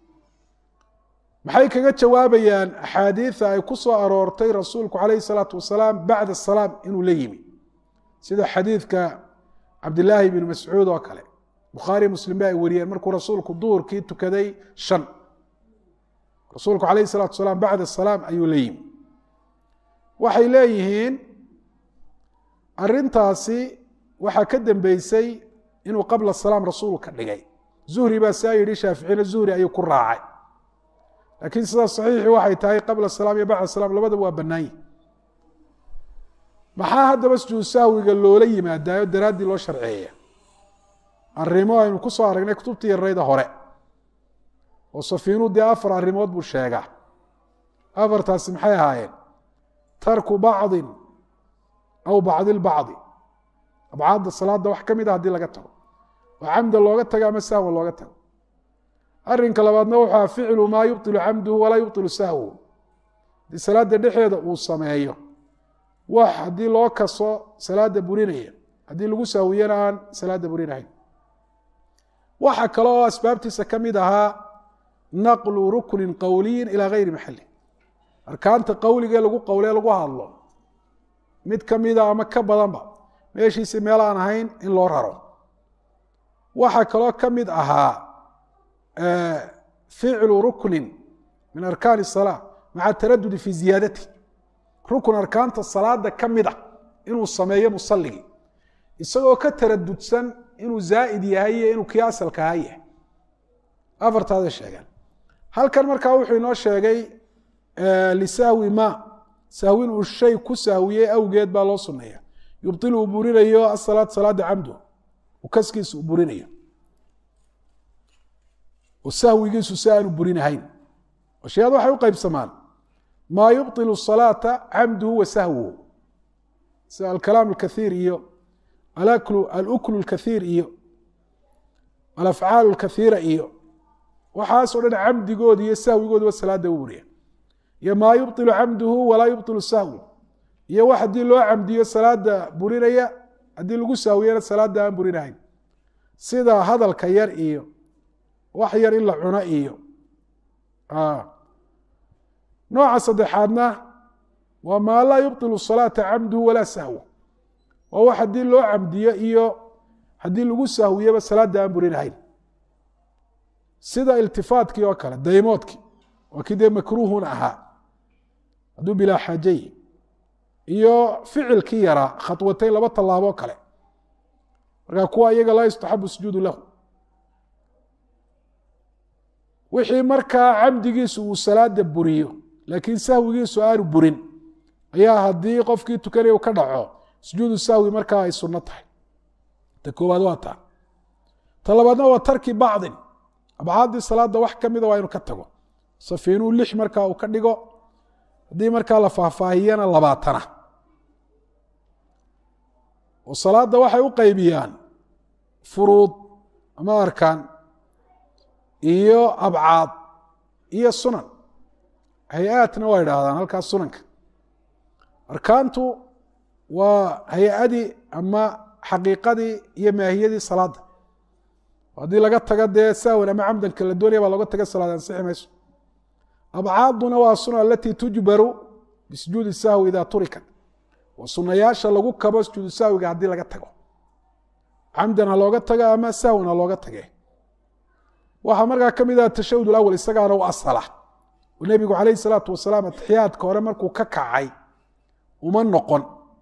maxay kaga jawaabayaan axaadiida ay ku soo aroortay rasuulku calayhi salaatu wasalaam bacda salaam inuu la yimi sida xadiidka cabdillaahi ibn mascuud oo kale bukhaari muslim baa ay wariyeen markuu rasuulku duhurkii tukaday 5 rasuulku calayhi salaatu wasalaam bacda salaam ayuu la yimi waxay leeyihiin arrintaasi waxaa ka dambeysay inuu qabla salaam rasuulku ka dhigay zuhri baa saa yidhi shaaficina zuhri ayuu ku raacay laakiin sidaas saxiixi waxay tahay qabla salaam iyo bacda salaam labadaba waa bannaan yihin maxaa haddaba sujuud sahwiga loola yimaadaayo daraaddii loo sharceeya arrimo aynu ku soo aragnay kutubtii yarayda hore oo safiinu dee 4 arrimood buu sheegaa afartaasi maxay ahaayeen tarku bacdin aw bacdi lbacdi abcaadda salaada wax ka mid a haddii laga tago oo camda looga tago ama sahwa looga tago arrinka labaadna wuxuu aha ficlu maa yubطilu camduhu walaa yubطilu sahwuhu haddii salaada dhexeeda uu sameeyo wax haddii loo kaso salaada burinaya haddii lagu saawiyana aan salaada burinahayn. waxa kale oo asbaabtiisa ka mid ahaa naqlu ruknin qowliyin ilaa gayri maxali, arkaanta qowligee lagu qowlee lagu hadlo mid ka mida ama ka badanba meeshiisi meel aan ahayn in loo raro. waxaa kaloo ka mid ahaa ficlu ruknin min arkaan الsalaa maca taradudi fi ziyaadati, rukun arkaanta salaada ka mid a inuu sameeyo musaligii isagoo ka taradudsan inuu zaa'id yahay iyo inuu kii asalka ahaa yahay. afartaada sheegaan. halkan markaa wuxuu inoo sheegay lisahwi ma sahwin uu shay ku sahwiyey awgeed baa loo suneeya, yubطilu uu burinayo asalaat salaada camdu u kaskiisa uu burinayo oo sahwigiisu si aanu burinahayn. ashyaada waxay u qaybsamaan maa yubطilu الصalaata camduhu wa sahwuhu sida alkalaam اlkaiir iyo aluklu اlkaiir iyo alafcaal اlkaiira iyo waxaasoo dhan camdigooda iyo sahwigooduba salaada u buriya. iyo maa yubطilu camduhu walaa yubطilu sahwu, iyo wax haddii loo camdiyo salaada burinaya haddii lagu sahwiyana salaada aan burinahayn, sida hadalka yar iyo wax yar in la cuno iyo. nooca saddexaadna waa maa laa yubطilu الصalaata camduhu walaa sahwu, waa wax haddii loo camdiyo iyo haddii lagu sahwiyaba salaada aan burinahayn, sida iltifaatkii oo kale daymoodkii waa kii dee makruuhun ahaa hadduu bilaa xaajay, iyo ficilkii yaraa khatwatayn laba tallaaboo kale, markaa kuwa iyaga laa yustaxabu sujuudu lahu. wixii markaa camdigiisu uu salaada buriyo laakiin sahwigiisu aanu burin ayaa haddii qofkii tukanaya u ka dhaco sujuudu sahwi markaa ay sunno tahay. ta koowaad waa taa. ta labaadna waa tarki bacdin, abcaadii salaada wax ka mida waa inu ka tago, safiinuu 6 markaa uu ka dhigo, haddii markaa la faahfaahiyana 20. oo salaada waxay u qaybiyaan furuud ama arkaan iyo abcaad iyo sunan, hay-aadna waa idhaahdaan halkaas sunanka. arkaantu waa hay-adii ama xaqiiqadii iyo maahiyadii salaada, haddii laga tago dee sahwan ama camdanka la doonaya baa loga taga salaad ansixi mayso. abcaaduna waa sunan alatii tujbaru bisujuudi sahwi idaa turikat, waa sunayaasha lagu kabo sujuudu sahwiga haddii laga tago, camdan ha looga tago ama sahwan ha looga tage. waxaa markaa ka mid ah tashahud awal, isagaana u asala oo nebigu calayh الsalaatu wasalaam atixiyaadka hore markuu ka kacay uma noqon,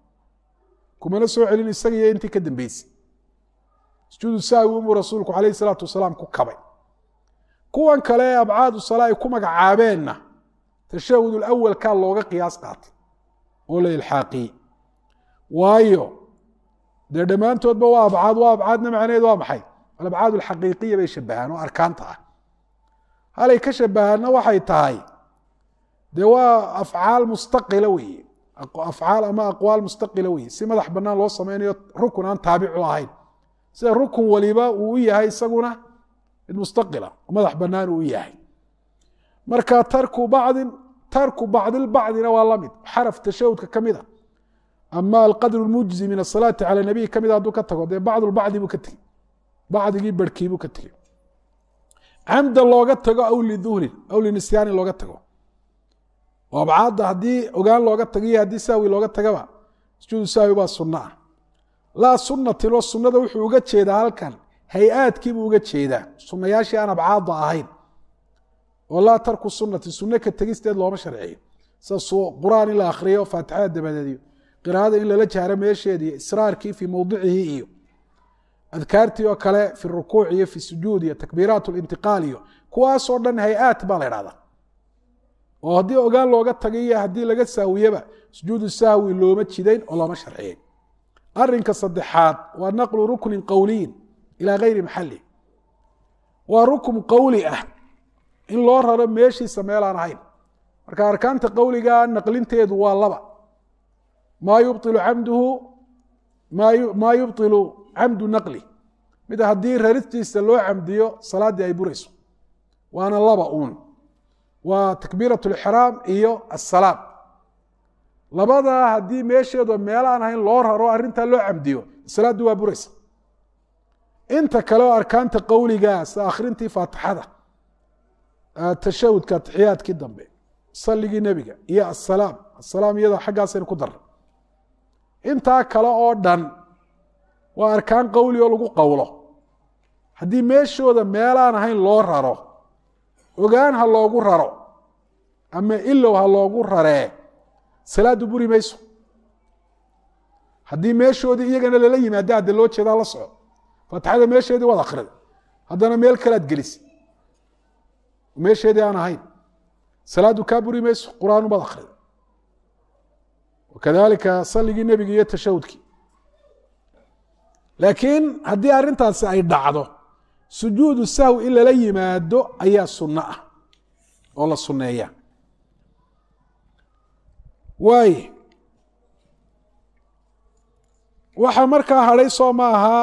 kumana soo celin isaga iyo intii ka dambeysay. sujuudu sahwi unbuu rasuulku calayh الsalaatu wasalaam ku kabay. kuwan kale ee abcaadu salaa ay ku magacaabeenna tashahud awalkaa looga qiyaas qaatay oo la ilxaaqiyey, waayo dee dhammaantoodba waa abcaad. waa abcaadna macnaheedu waa maxay? alabcaad alxaqiiqiya bay shabahaan oo arkaanta ah. halay ka shabahaanna waxay tahay dee waa afcaal mustaqila weeye, afcaal ama aqwaal mustaqila weeye, si madax bannaan loo sameynayo rukun aan taabicu ahayn, sida rukun waliba uu u yahay isaguna mid mustaqila oo madax bannaan uu u yahay. marka tarku bacdilbacdina waa la mid, xaraf tashahudka ka mid a ama alqadru lmujzi min asalaati cala nabiy ka mid a hadduu ka tago dee bacdulbacdi buu ka tegey, bacdigii barhkiibuu ka tegey. camda looga tago aw liduhnin aw linisyaani looga tago, oo abcaadda haddii ogaan looga tago iyo haddii sahwi looga tagaba sujuudu sahwi baa sunno ah. laa sunnatin oo sunnada wuxuu uga jeedaa halkan hay-aadkiibuu uga jeedaa, sunnayaashii aan abcaadda ahayn. oo laa tarku sunnati, sunno ka tegisteed looma sharciyo, sida qur-aan in la akhriyo faatixada dabadeediyo, qiraa'ada in lala jahro meesheediiyo, israarkii fii mowdicihi iyo adkaartii oo kale fi rukuuc iyo fi sujuud iyo takbiiraat lintiqaal iyo kuwaasoo dhan hay-aat baa la idhahdaa. oo haddii ogaan looga tagay iyo haddii laga sahwiyeba sujuudu sahwi looma jidayn oo looma sharciyeyn. arinka saddexaad waa naqlu ruknin qowliyin ilaa gayri maxali, waa rukn qowli ah in loo raro meeshiisa meel aan ahayn. marka arkaanta qowliga naqlinteedu waa 2: maa yubطilu camduhu maa yubطilu camdu naqli, mid haddii raristiisa loo camdiyo salaaddii ay burayso, waana 2 uun. waa takbiiraة اlixraam iyo asalaam labadaa haddii meesheedu meel aan ahayn loo raro arrintaa loo camdiyo salaaddu waa buraysa. inta kale oo arkaanta qowligaa sida akhrintii faatixada, tashahudka, atixiyaadkii dambe, saligii nebiga iyo asalaam iyada xaggaasaynu ku darray. intaa kale oo dhan waa arkaan qowli oo lagu qowlo. haddii meeshooda meelaan ahayn loo raro, ogaan ha loogu raro ama ilow ha loogu raree, salaaddu buri mayso. haddii meeshoodii iyagana lala yimaado hadda loo jeedaa la soco, faatixada meesheedii waad akrida, haddana meel kalead gelisa meesheedii aan ahayn, salaaddu kaa buri mayso, qur-aan ubaad akrida. wakadalika saligii nebiga iyo tashahudkii. laakiin haddii arrintaasi ay dhacdo, sujuudu sahwi in lala yimaado ayaa sunno ah oo la sunneeya. waaye waxaa markaa hadhay soo ma ahaa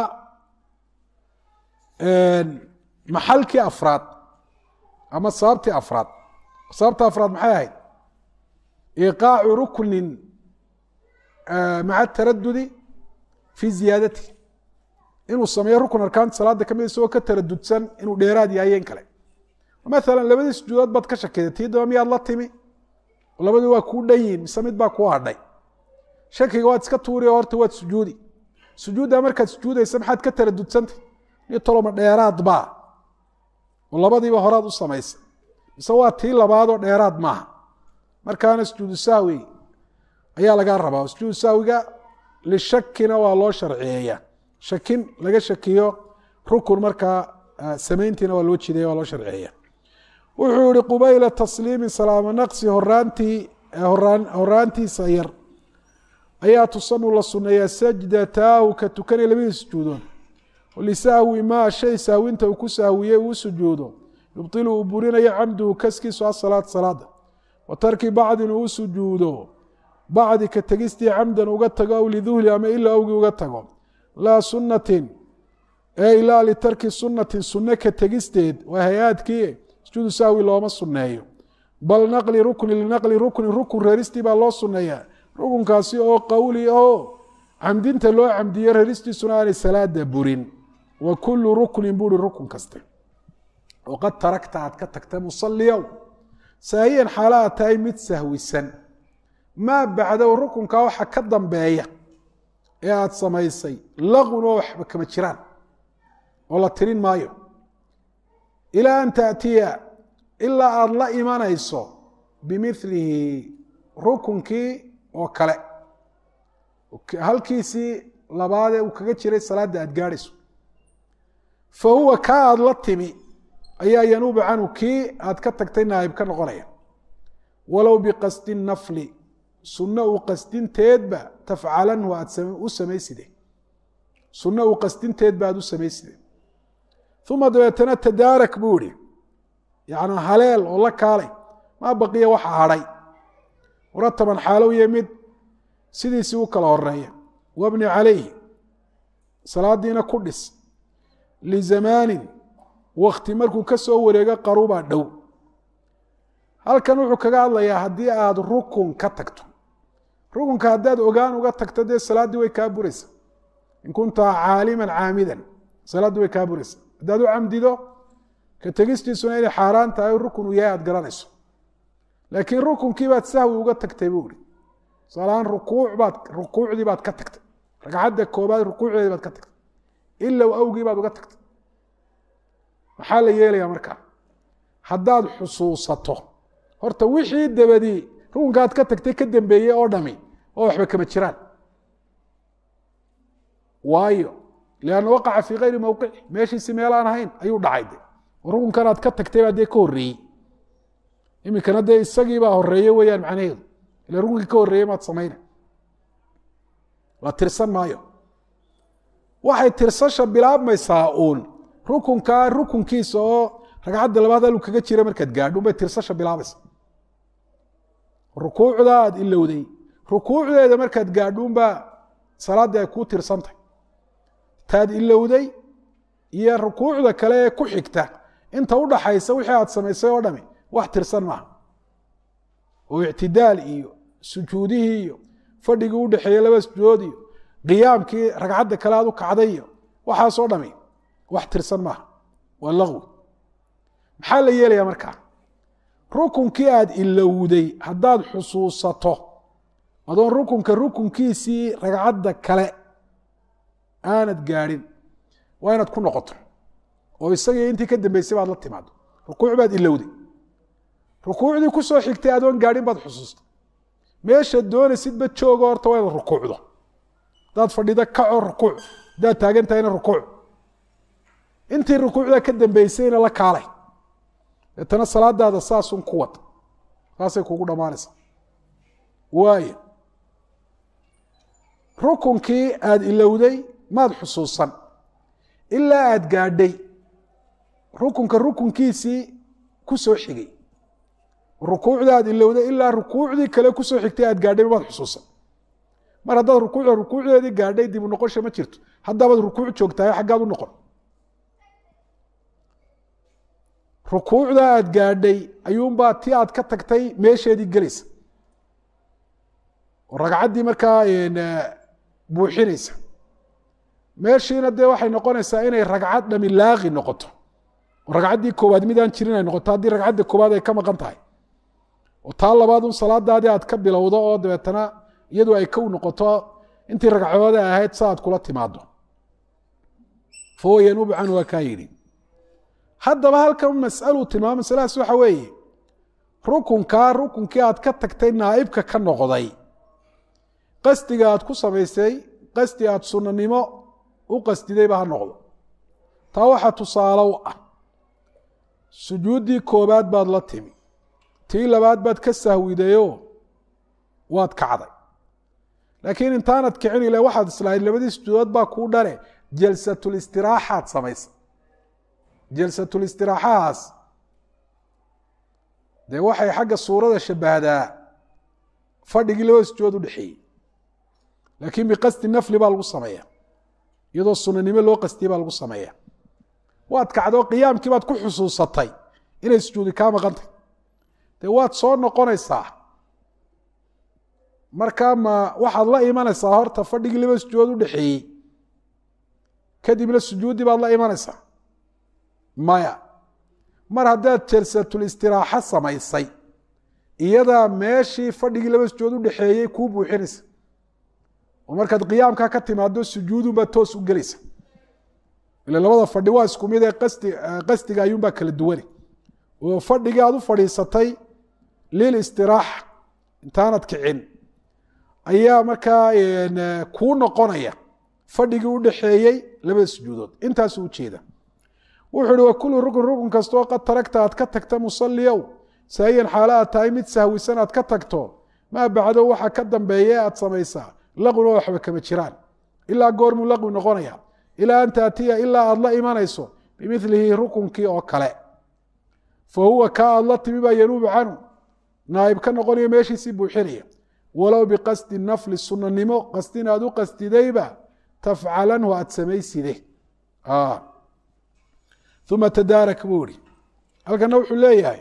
maxalkii afraad ama sababtii afraad. sababta afraad maxay ahayd? iqaacu ruknin maca taradudi fi ziyaadati, inuu sameeyo rukun arkaanta salaada kamid isagoo ka taradudsan inuu dheeraad yahay in kale. maalan labadii sujuudood baad ka shakiday, tii daba miyaad la timi, labadii waa kuu dhan yihin mise mid baa kuu hadhay. shakiga waad iska tuuri oo horta waad sujuudi. sujuuddaa markaad sujuudaysa maxaad ka taradudsantay? ni toloma dheeraad baa oo labadiiba horaad u samaysay, mise waa tii labaadoo dheeraad maaha. markaana sujuudu sahwi ayaa lagaa rabaa. sujuudu sahwiga lishakina waa loo sharciyeeyaa. shakin laga shakiyo rukun markaa samayntiina waa loo jideeya, waa loo sharciyeeya. wuxuu yihi qubayla tasliimi salaamo naqsi horaantiisa yar ayaa tusanu la suneeyaa sajdataahu ka tukanay labadii sujuudood. lisahwi maa shay sahwinta uu ku sahwiyey uu sujuudo yubطilu uu burinayo camduhu kaskiisu asalaad salaada. wa tarki bacdin uu sujuudo bacdi ka tegistii camdan uga tago aw liduhli ama ilaa awgii uga tago. laa sunatin ilaa litarki sunatin sunne ka tegisteed waa hay-aadkii sujuudu sahwi looma suneeyo. bal naqli rukni linaqli rukni rukun reeristii baa loo suneeyaa. rukunkaasi oo qowli oo camdinta loo camdiyo reeristiisuna aanay salaada burin. wa kulu ruknin buuri rukun kaste oo qad taragta aad ka tagta musaliyow saahiyan xaala aad tahay mid sahwisan maa bacdow rukunkaa waxa ka dambeeya ee aad samaysay laqun oo waxba kama jiraan oo la tirin maayo. ilaa an taأtiya ilaa aada la imanayso bimilihi rukunkii oo kale, halkiisii labaadee uu kaga jiray salaada aad gaadhayso. fa huwa ka aad la timi ayaa yanuubu canhu kii aad ka tagtay naayib ka noqonaya. walow biqasdi nafli sunno uu qasdinteedba tafcalanhu aad u samayside, sunno uu qasdinteedba aad u samayside. uma dabeetana tadaarak buu ihi, yani haleel oo la kaalay maa baqiya waxa hadhay, murataban xaalow iyo mid sidiisii u kala horeeya. wabni calayhi salaadiina ku dhis lizamaanin wakti markuu ka soo wareego qarubaa dhow. halkan wuxuu kaga hadlayaa haddii aada rukun ka tagto, rukunka haddaad ogaan uga tagto dee salaaddii way kaa buraysa. in kunta caaliman caamidan salaaddii way kaa buraysa. haddaad u camdido ka tegistiisuna inay xaaraan tahay rukun uu yahay aad garanayso, laakiin rukunkii baad sahwi uga tagtay buu ihi. tusaalahaan rukuucdii baad ka tagtay, ragcadda koobaad rukuucdeedii baad ka tagtay, ilow awgii baad uga tagtay. maxaa la yeelayaa markaa? haddaad xusuusato horta wixii dabadii rukunkaad ka tagtay ka dambeeyey oo dhami oo waxba kama jiraan. waayo lianna waqaca fii kayri mowqici, meeshiisi meelaan ahayn ayuu dhacay de. rukunkan aad ka tagtay baa dee ka horreeyey, iminkana dee isagiibaa horeeye weeyaan macnaheedu. ila rukunkii ka horreeyey maad samayna, waa tirsan maayo. waxay tirsasha bilaabmaysaa uun rukunkaa rukunkiisa oo ragcadda labaad haluu kaga jira markaad gaadho unbay tirsasha bilaabaysa. rukuucda aad ilowday rukuucdeeda markaad gaadho unbaa salaaddii ay kuu tirsantahy. taad ilowday iyo rukuucda kale ee ku xigta inta udhaxaysa wixii aad samaysay oo dhami wax tirsan maaha. oo ictidaal iyo sujuudihii iyo fadhigii u dhaxeeyay laba sujuud iyo qiyaamkii ragcadda kale aad u kacday iyo waxaasoo dhami wax tirsan maaha waa laqwi maxaa la yeelayaa markaa rukunkii aad ilowday haddaad xusuusato adoon rukunkiisii ragcadda kale aanad gaadhin waa inaad ku noqoto oo isagii intii ka dambeysay baad la timaado rukuuc baad ilowday rukuucdii ku soo xigtay adoon gaadhin baad xusuustay meeshaad doonaysidba joogo horta waa inaad rukuucdo haddaad fadhida kaco rukuuc haddaad taagan tahayna rukuuc intii rukuucda ka dambeysayna la kaalay deetana salaadaada saasun ku wad saasay kugu dhammaanaysaa waayo rukunkii aada ilowday maad xusuusan ilaa aada gaadhay rukunkiisii ku soo xigay rukuucda aada ilowday ilaa rukuucdii kale kusoo xigtay aad gaadhay maad xusuusan mar haddaad rukuucdeedii gaadhay dib u noqosha ma jirto haddabaad rukuuc joogtahay xaggaad u noqon rukuucda aada gaadhay ayuunbaa ti aad ka tagtay meesheedii gelaysa oo ragcaddii markaa buuxinaysa meeshiina dee waxay noqonaysaa inay ragcad dhami laaqi noqoto oo ragcaddii koowaad midaan jirin ay noqoto haddii ragcadda koowaad ay ka maqan tahay oo taa labaad un salaadaadii aad ka bilowdo oo dabeetana iyadu ay kow noqoto intii ragcooda ahayd sa aad kula timaado fahuwa yanuubu canhu waa kaa yidhi haddaba halkan mas'aluu tilmaamo masaladaas waxa weeye rukunkii aad ka tagtay naaibka ka noqday qasdiga aad ku samaysay qasdi aad sunanimo u qasdidayba ha noqdo taa waxaa tusaalow ah sujuuddii koobaad baad la timi tii labaad baad ka sahwidayoo waad kacday laakiin intaanad kicin ile waxaad islahayd labadii sujuudood baa kuu dhale jalsatulistiraxaad samaysa jalsatulistiraxahaas dee waxay xagga suurada shabahdaa fadhigii laba sujuudood u dhexeeyey laakiin biqasdi nafli baa lagu sameeya iyadoo sunanimo loo qastiyey baa lagu sameeya waad kacdoo qiyaamkii baad ku xusuusatay inay sujuudi kaa maqantay dee waad soo noqonaysaa markaa ma waxaad la imanaysaa horta fadhigii laba sujuudood u dhexeeyey kadibna sujuuddii baad la imanaysaa maya mar haddaad jalsatulistiraxa samaysay iyadaa meeshii fadhigii laba sujuudood u dhexeeyey kuu buuxinaysa oo markaad qiyaamkaa ka timaado sujuudunbaa toos u gelaysa ila labada fadhi waa isku mid ee qasdiga ayuunbaa kala duwane oo fadhigii aad u fadhiisatay lilistiraxa intaanad kicin ayaa markaa kuu noqonaya fadhigii u dhexeeyey labada sujuudood intaasuu ujeeda wuxuu uhi wakulu rukun kastoo qad taragta aad ka tagta musalliyow saahiyan xaalo aad tahay mid sahwisan aad ka tagto maa bacdo waxa ka dambeeye aad samaysaa laqwina waxba kama jiraan ilaa goormuu laqwi noqonaya ilaa an taatiya ilaa aad la imanayso bimilihi rukunkii oo kale fa huwa kaa aad la timi baa yanuubu canhu naaib ka noqonaya meeshiisii buuxinaya walow biqasdi nafli sunanimo qasdin aad u qastidayba tafcalanhu aad samayside uma tadaarak buu ihi halkana wuxuu leeyahay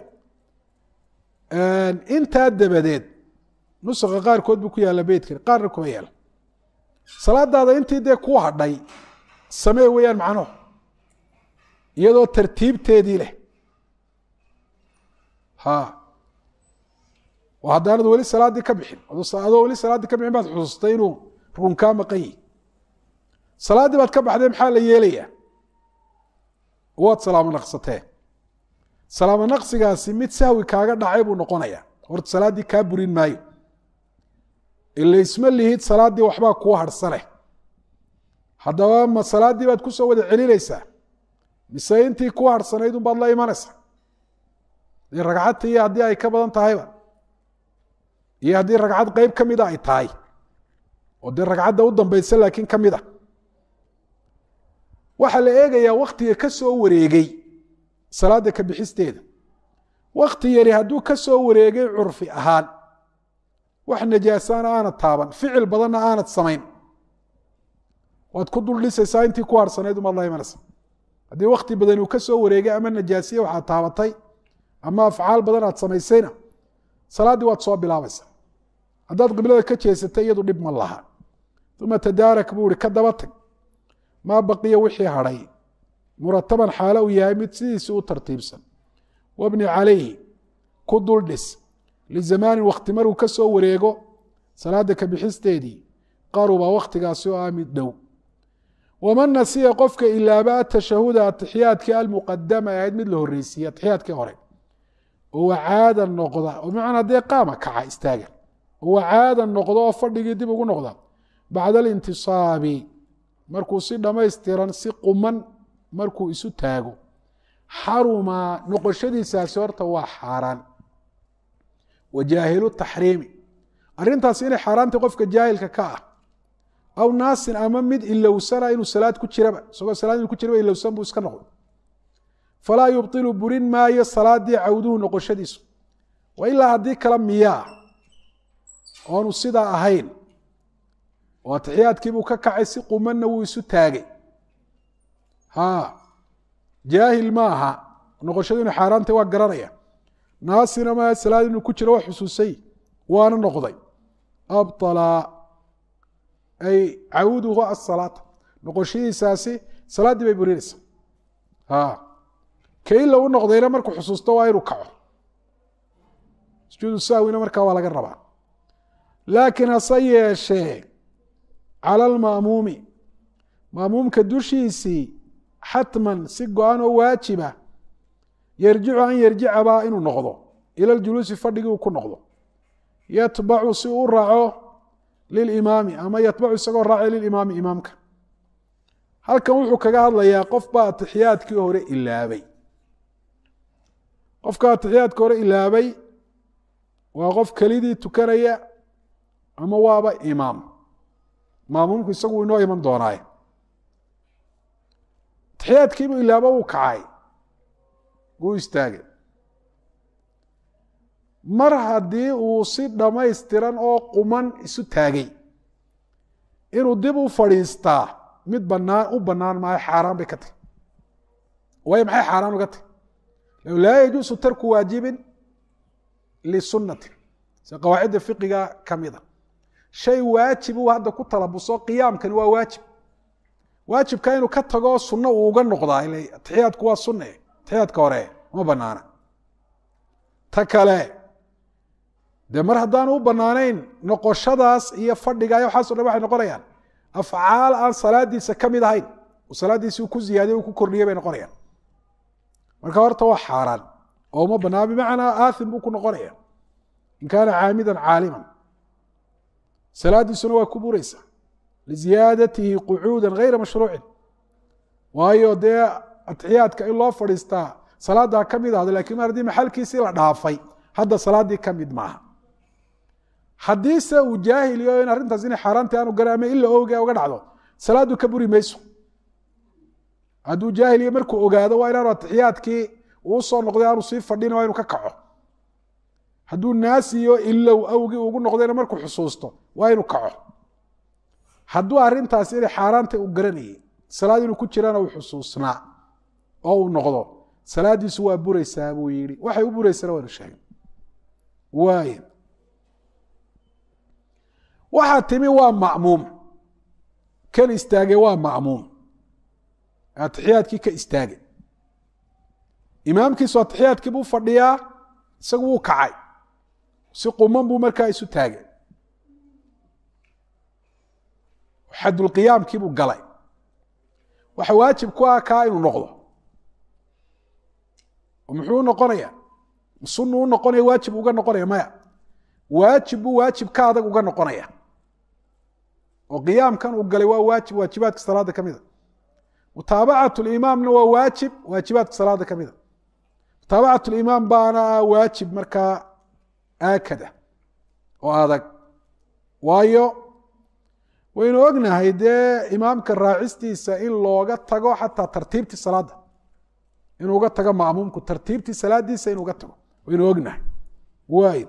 intaa dabadeed nuska qaarkood buu ku yaalla beytkan qaarna kuma yaala salaadaada intii dee ku hadhay samee weeyaan macnuhu iyadoo tartiibteedii leh oo haddaanad weli salaaddii ka bixin adoo weli salaaddii ka bixin baad xusuustay inuu rukun kaa maqan yihi salaaddii baad ka baxday maxaa la yeelayaa waad salaamo naqsatee salaamo naqsigaasi mid sahwi kaaga dhacay buu noqonayaa horta salaaddii kaa burin maayo ila isma lihid salaaddii waxbaa kuu harhsaneh haddaba ma salaaddii baad kusoo wada celinaysaa mise intii kuu harhsanayd un baad la imanaysaa dee ragcadta iyo haddii ay ka badan tahayba iyo haddii ragcad qeyb ka mida ay tahay oo dee ragcadda u dambaysa laakiin ka mid a waxaa la eegayaa waktiga ka soo wareegay salaadda ka bixisteeda wakti yari hadduu ka soo wareegay curfi ahaan wax najaasaana aanad taaban ficil badanna aanad samayn waad ku dul dhisaysaa intii ku harhsanayd umaad la imanaysa haddii wakti badan uu ka soo wareegay ama najaasiye waxaad taabatay ama afcaal badan aad samaysayna salaaddii waad soo bilaabaysaa. haddaad qiblada ka jeesatay iyadu dhib ma laha. uma tadaarak buu ihi ka daba tag maa baqiya wixii hadhay murataban xaalo uu yahay mid sidiisii u tartiibsan. wabni calayhi ku dul dhis lizamaanin wakti maruu ka soo wareego salaada ka bixisteedii qaruba waktigaasi oo ah mid dhow. waman nasiya qofka ilaaba atashahuda atixiyaadkii almuqadama ahayd mid la horreysiiye atixiyaadkii hore oo wacaada noqda oo macnaa dee qaama kaca istaaga oo wacaada noqda oo fadhigii dib ugu noqda bacda alintisaabi markuu si dhammaystiran si quman markuu isu taago xaruma noqoshadiisaasi horta waa xaaraan. wajaahilu taxriimi arrintaasi inay xaaraantay qofka jaahilka ka ah aw naasin ama mid ilowsana inuu salaad ku jiraba isagoo salaad inuu ku jiraba ilowsan buu iska noqday falaa yubtilu burin maayo salaadii cawduhu noqoshadiisu. wa ilaa haddii kala miyaa oonu sidaa ahayn oo atixiyaadkiibuu ka kacay si qumanna wuu isu taagay jaahil ma aha noqoshadu inay xaaraantay waa garanaya. naasina ma salaad inuu ku jiro waa xusuusay waana noqday abطala ay cawduhu asalaata noqoshadiisaasi salaaddii bay burinaysaa. kaila u noqdayna markuu xusuusto waa inuu kaco sujuudu sahwina markaa waa laga rabaa. laakiin hase yeeshee cala alma'muumi ma'muumka dushiisii xatman si go-an oo waajiba yarjicu an yarjicabaa inuu noqdo ila ljuluusi fadhigii uu ku noqdo yatbacu si uu raaco lilimaami ama yatbacu isagoo raacay lilimaami imaamka. halkan wuxuu kaga hadlayaa qof baa atixiyaadkii hore ilaabay. qofka atixiyaadka hore ilaabay waa qof kelidii tukanaya ama waaba imaam. maamuumku isagu inoo iman doonaaye atixiyaadkiibuu ilaabo uu kacay wuu istaagay. mar haddii uu si dhammaystiran oo quman isu taagay inuu dib u fadhiistaa mid u bannaan maayo xaaraan bay ka tahy. waayo maxay xaaraan uga tahy? laa yajuusu tarku waajibin lisunnatin si qawaacidda fiqiga ka mida. shay waajib uu hadda ku talabuso qiyaamkani waa waajib. waajibka inuu ka tago sunno uu uga noqdaa ila atixiyaadku waa sunne atixiyaadka hore ma banaana. ta kale dee mar haddaanu u bannaanayn noqoshadaas iyo fadhiga iyo waxaaso dhan waxay noqonayaan afcaal aan salaadiisa ka mid ahayn oo salaaddiisii ku ziyaadiye uu ku kordhiyay bay noqonayaan. marka horta waa xaaraan oo uma bannaan bimacnaa aathim buu ku noqonaya in kaana caamidan caaliman. salaaddiisuna waa ku buraysa liziyaadatihi qucuuda gayra mashruucin waayo dee atixiyaadka in loo fadhiistaa salaaddaa ka mid ahdo lakin mar haddii maxalkiisii la dhaafay hadda salaaddii ka mid maaha. haddiise uu jaahiliyo in arrintaas inay xaaraantai aanu garan ama ila oga uga dhacdo salaaddu ka buri mayso. hadduu jaahiliyo markuu ogaado waa inaanu atixiyaadkii uu soo noqday aanu sii fadhin waa inu ka kaco. hadduu naasiyo ilow awgii ugu noqdayna markuu xusuusto waa inuu kaco. hadduu arrintaasi inay xaaraanta u garanayay salaad inuu ku jirana uu xusuusnaa oo uu noqdo salaaddiisu waa buraysaa buu yidhi. waxay u buraysana waynu sheegay. waay waxaa timi waa ma'muum kan istaagay waa ma'muum atixiyaadkii ka istaagay. imaamkiisu atixiyaadkii buu fadhiyaa isagu wuu kacay si quman buu markaa isu taagay. xadulqiyaamkii buu galay. waxa waajib ku ah kaa inuu noqdo oo muxuu u noqonaya sunnu u noqonaya waajib uga noqonaya maya waajib buu waajib ka adag uga noqonaya oo qiyaamkan uu galay waa waajib waajibaadka salaada ka mida. mutaabacatu limaamna waa waajib waajibaadka salaada ka mida. mutaabacatu limaam baana waajib markaa aakada oo adag waayo waynu ognahay dee imaamka raacistiisa in looga tago xataa tartiibtii salaada inuu uga tago ma'muumku tartiibtii salaadiisa inuu uga tago waynu ognahay. waay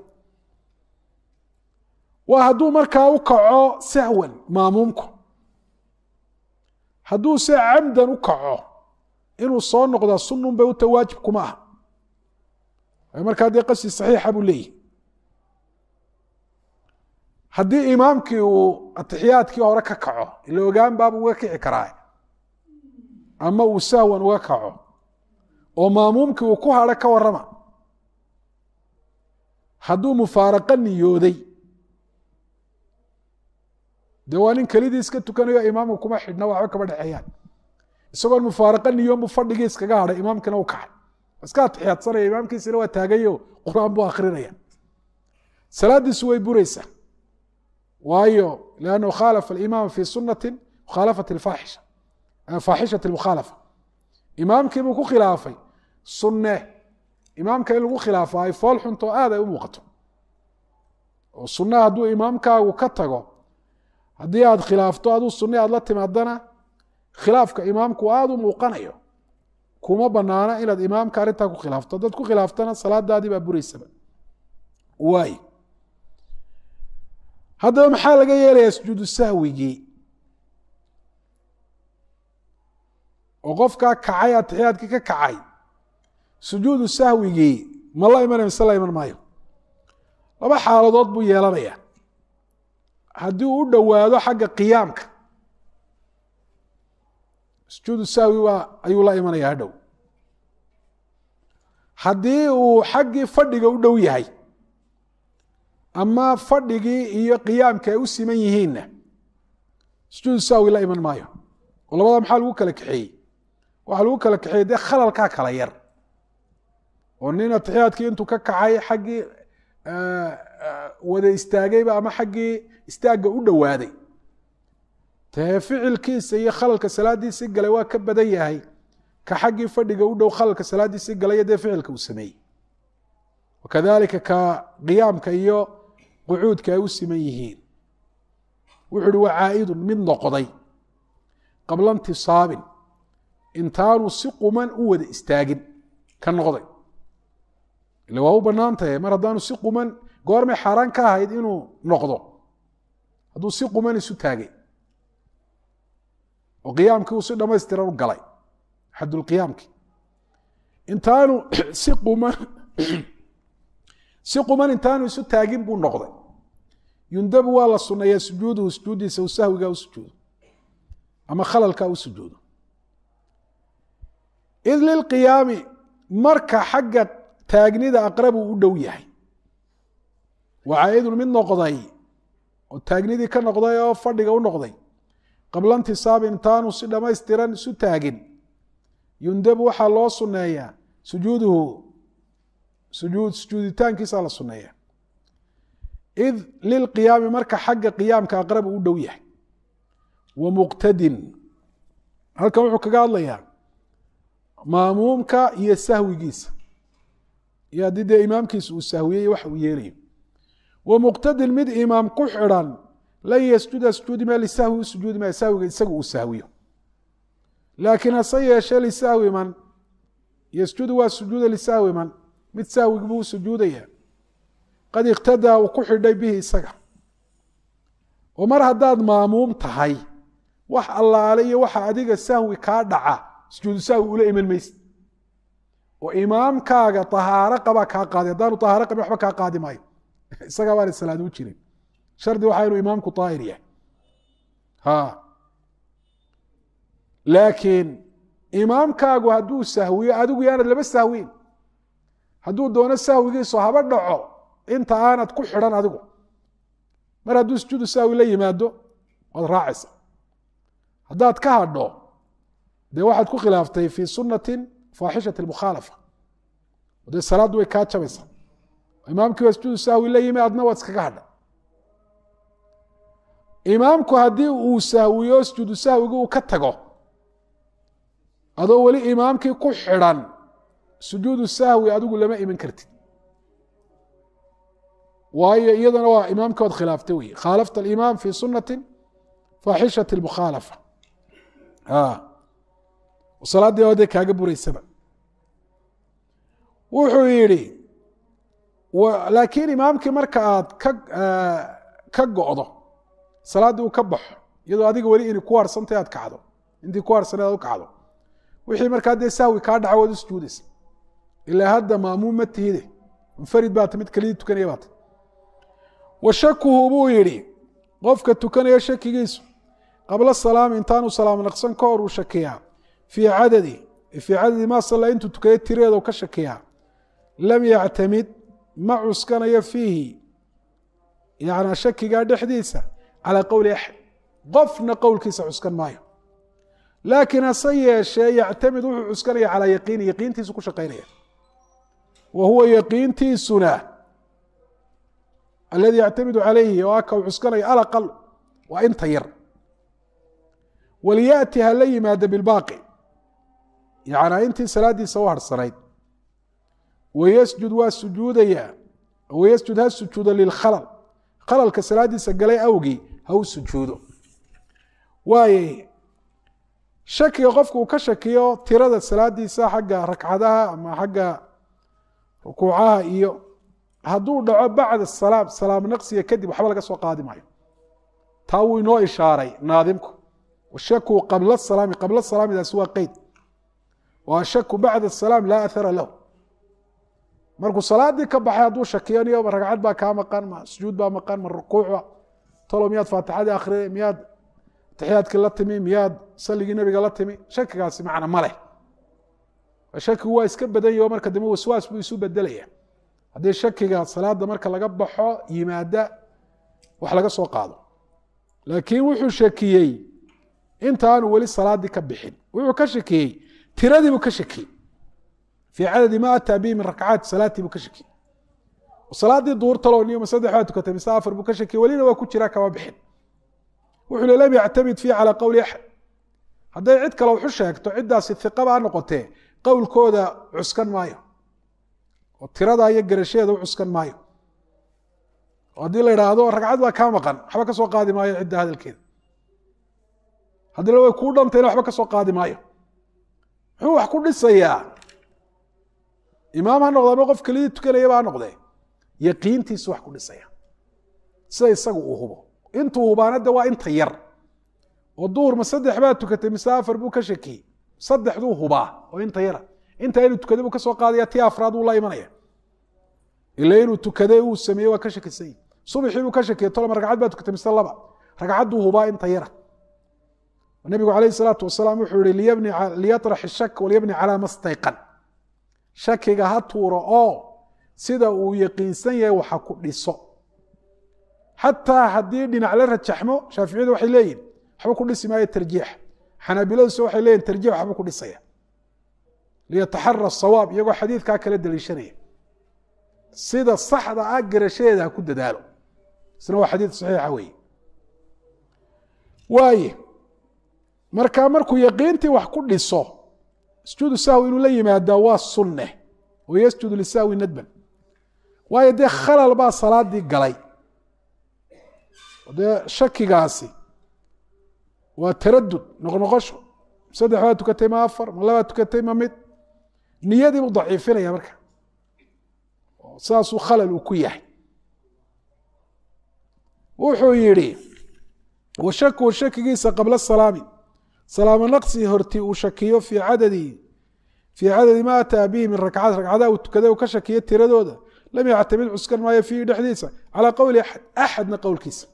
waa hadduu markaa u kaco sahwan ma'muumku. hadduu se camdan u kaco inuu soo noqdaa sunnun bay uta waajib kuma aha markaa dee qasdi saxiixa buu leeyahy haddii imaamkii uu atixiyaadkii hore ka kaco ila ogaan baab uga kici karaa ama uu sahwan uga kaco oo maamuumkii uu ku hadho ka warrama hadduu mufaaraqa niyooday dee waa nin kelidii iska tukanayo imaamku kuma xidhna waxba kama dhexeeyaan isagoon mufaaraqa niyoon buu fadhigii iskaga hadhay imaamkina u kacay iska atixiyaadsanaya imaamkiisina waa taagayo qur-aan buu akrinaya salaadiisu way buraysaa waayo lannahu khaalafa alimaam fi sunati mukhaalafati alfaaxisha faaxishati almukhaalafa imaamkii buu ku khilaafay sunne imaamka in lagu khilaafo ay fool xunto aad ay u muuqato oo sunnaha hadduu imaamkaagu ka tago haddii aad khilaafto aduu sunne aad la timaadana khilaafka imaamku aad u muuqanayo kuma banaana inaad imaamka arrintaa ku khilaafto haddaad ku khilaaftana salaadaadii baa buraysaba waay haddaba maxaa laga yeelayaa sujuudu sahwigii oo qofkaa kacay atixiyaadkii ka kacay sujuudu sahwigii ma la imanaya mise la iman maayo laba xaaladood buu yeelanayaa haddii uu u dhowaado xagga qiyaamka sujuudu sahwi ayuu la imanaya hadhow haddii uu xaggii fadhiga u dhow yahay ama fadhigii iyo qiyaamka ay u siman yihiinna sujuudu sahwi la iman maayo oo labada maxaa lagu kala kaxeeyey waxaa lagu kala kaxeeyey dee khalalkaa kala yar oo nin atixiyaadkii intuu ka kacay xaggii wada istaagayba ama xaggii istaagga u dhowaaday dee ficilkiisa iyo khalalka salaadiisii galay waa ka badan yahay ka xaggii fadhiga u dhow khalalka salaadiisii galay dee ficilka uu sameeyey wakadalika ka qiyaamka iyo qucuudka ay u siman yihiin wuxu uhi waa caa'idun mid noqday qabla intisaabin intaanu si quman u wada istaagin ka noqday ila waa u bannaan tahay mar haddaanu si quman goormay xaaraan ka ahayd inuu noqdo hadduu si quman isu taagay oo qiyaamkii uu si dhamaystiran u galay xadulqiyaamki intaanu si quman intaanu isu taagin buu noqday yundabu waa la suneeyaa sujuuduhu sujuudiisa u sahwigaa u sujuudo ama khalalkaa u sujuudo id lilqiyaami marka xagga taagnida aqrabu u dhow yahay waa caa'idun mid noqday oo taagnidii ka noqday oo fadhiga u noqday qabla intisaabi intaanu si dhamaystiran isu taagin yundabu waxaa loo suneeyaa sujuuduhu sujuuditaankiisaa la suneeya id lilqiyaami marka xagga qiyaamka aqrabu u dhow yahay wa muqtadin halkan wuxuu kaga hadlayaa maamuumka iyo sahwigiisa iyo haddii dee imaamkiisa uu sahwiyey wax uu yeelayo wa muqtadin mid imaam ku xidhan lan yasjuda sujuudi ma lisahwi u sujuudi maya sahwiga isaga uu sahwiyo laakiin hase yeeshee lisahwi man yasjudu waa sujuuda lisahwi man mid sahwigi buu u sujuudaya qad iqtadaa uu ku xidhay bihi isaga oo mar haddaad maamuum tahay wax allaale iyo waxa adiga sahwi kaa dhaca sujuudu sahwi ula iman maysid oo imaamkaaga tahaaro qabaa kaa qaadi haddaanu tahaaro qabin waxba kaa qaadi maayo isagaa baana salaad u jirin shardi waxaa inuu imaamku daahir yahay laakiin imaamkaagu hadduu sahwiyo adigu yaanad laba sahwiin hadduu doono sahwigiisu haba dhaco inta aanad ku xidhan adigu mar hadduu sujuudu sahwi la yimaado waad raacaysa haddaad ka hadho dee waxaad ku khilaaftay fii sunati faaxishati mukhaalafa dee salaaddu way kaa jabaysaa imaamkii waa sujuudu sahwi la yimi adna waad iskaga hadha imaamku haddii uu sahwiyo sujuudu sahwigi uu ka tago adoo weli imaamkii ku xidhan sujuudu sahwi adigu lama iman kartid waayo iyadana waa imaamkii waad khilaaftay wey khaalafta alimaam fii sunati faaxishati mukhaalafa salaaddii waa dee kaaga buraysaba wuxuu yidhi laakiin imaamkii marka aad ka go'do salaaddii uu ka baxo iyadoo adiga weli inay ku harsantay aad kacdo intii ku harsaneed aad u kacdo wixii markaa dee sahwi kaa dhaca waad u sujuudaysa ilaa hadda maamuum ma tihide munfarid baata mid kelidii tukanaya baata washakuhu buu yidhi qofka tukanaya shakigiisu qabla salaami intaanu salaam naqsan ka hor uu shakiyaa fii cadadi maa salla intuu tukaya tireedu ka shakiyaa lam yactamid ma cuskanayo fiihi yani shakigaa dhexdiisa calaa qowli axad qofna qowlkiisa cuskan maayo laakiin hase yeeshee yactamid wuxuu cuskanaya calaa yaqiini yaqiintiisu ku shaqaynaya wa huwa yaqiintiisuna aladii yactamidu calayhi oo aka uu cuskanaya alaqal waa inta yar walyaأti ha la yimaada bilbaaqi yacnaa intii salaadiisa u harhsanayd wayasjud waa sujuudayaa wayasjud ha sujuudo lilkhalal khalalka salaadiisa galay awgii ha u sujuudo waaye shakiga qofku uu ka shakiyo tirada salaadiisa xagga rakcadaha ama xagga rukuucaha iyo hadduu dhaco bacda salaam salaam naqsiga kadib waxba laga soo qaadi maayo taa wuu inoo ishaaray naadimku washaku qabla salaamidaasi waa qeyd wa ashaku bacda asalaam laa ahara lahu markuu salaadii ka baxay hadduu shakiyo niyo ragcad baa kaa maqan ma sujuud baa maqan ma rukuucba talo miyaad faatixadii akhriyay miyaad taxiyaadkii la timi miyaad salligii nebiga la timi shakigaasi macna ma leh shakigu waa iska badan yaho marka dambe waswaas buu isu bedelaya haddii shakiga salaada marka laga baxo yimaada wax laga soo qaado laakiin wuxuu shakiyey intaanu weli salaadii ka bixin wuxuu ka shakiyey tiradii buu ka shakiyey fii cadadi ma ataa bihi min rakcaati salaatii buu ka shakiyey salaadii duhur talow niyo ma saddex baa tukatay mise afar buu ka shakiyey welina waa ku jiraa kama bixin wuxuu le lam yactamid fiihi calaa qowli axad hadday cid kale wuxu sheegto ciddaasi hiqaba ha noqotee qowlkooda cuskan maayo oo tiradaa iyo garasheeda u cuskan maayo oo haddii la idhaahdo ragcad baa kaa maqan waxba ka soo qaadi maayo cidda hadalkeeda haddii way kuu dhantayna waxba ka soo qaadi maayo muxuu wax ku dhisayaa imaam ha noqde ama qof kelidii tukanayaba ha noqdee yaqiintiisu wax ku dhisaya sida isagu uu hubo intuu hubaanada waa inta yar oo duhur ma saddex baa tukatay mise afar buu ka shakiyey saddexduu hubaa oo inta yara inta inuu tukaday buu ka soo qaadaya tii afraad uu la imanaya ila inuu tukaday uu sameeyey waa ka shakisay subaxii buu ka shakiyey tolma ragcad baa tukatay mise laba ragcadduu hubaa inta yara nabigu calayhi salaatu wasalaam wuxuu yihi liyatrax ishak walyabni calaa ma stayqan shakiga ha tuuro oo sida uu yaqiinsan yahay waxa ku dhiso xataa haddii dhinac la rajaxmo shaaficiyadu waxay leeyihin waxba ku dhisi maayo tarjiix xanaabiladuse waxay leeyihin tarjiix waxba ku dhisaya liyataxara sawaab iyagoo xadiidkaa kala daliishanaya sida saxda ah garashadeeda ha ku dadaalo isna waa xadiid saxiixa weeye waaye markaa markuu yaqiintii wax ku dhiso sujuudu sahwi inuu la yimaadaa waa sunne oo yasjudu lisahwi nadban waayo dee khalal baa salaadii galay dee shakigaasi waa taradud noqnoqosho saddex baa tukatay ma afar ma labaa tukatay ma mid niyadii buu daciifinaya marka saasuu khalal uu ku yahay wuxuu yihi washaku shakigiisa qabla salaami salaamo naqsi horti uu shakiyo fii cadadi ma ataa bihi min rakcaat ragcadaha uu tukaday uu ka shakiyo tiradooda lam yactamid cuskan maayo fiihi dhexdiisa calaa qowli axad axadna qowlkiisa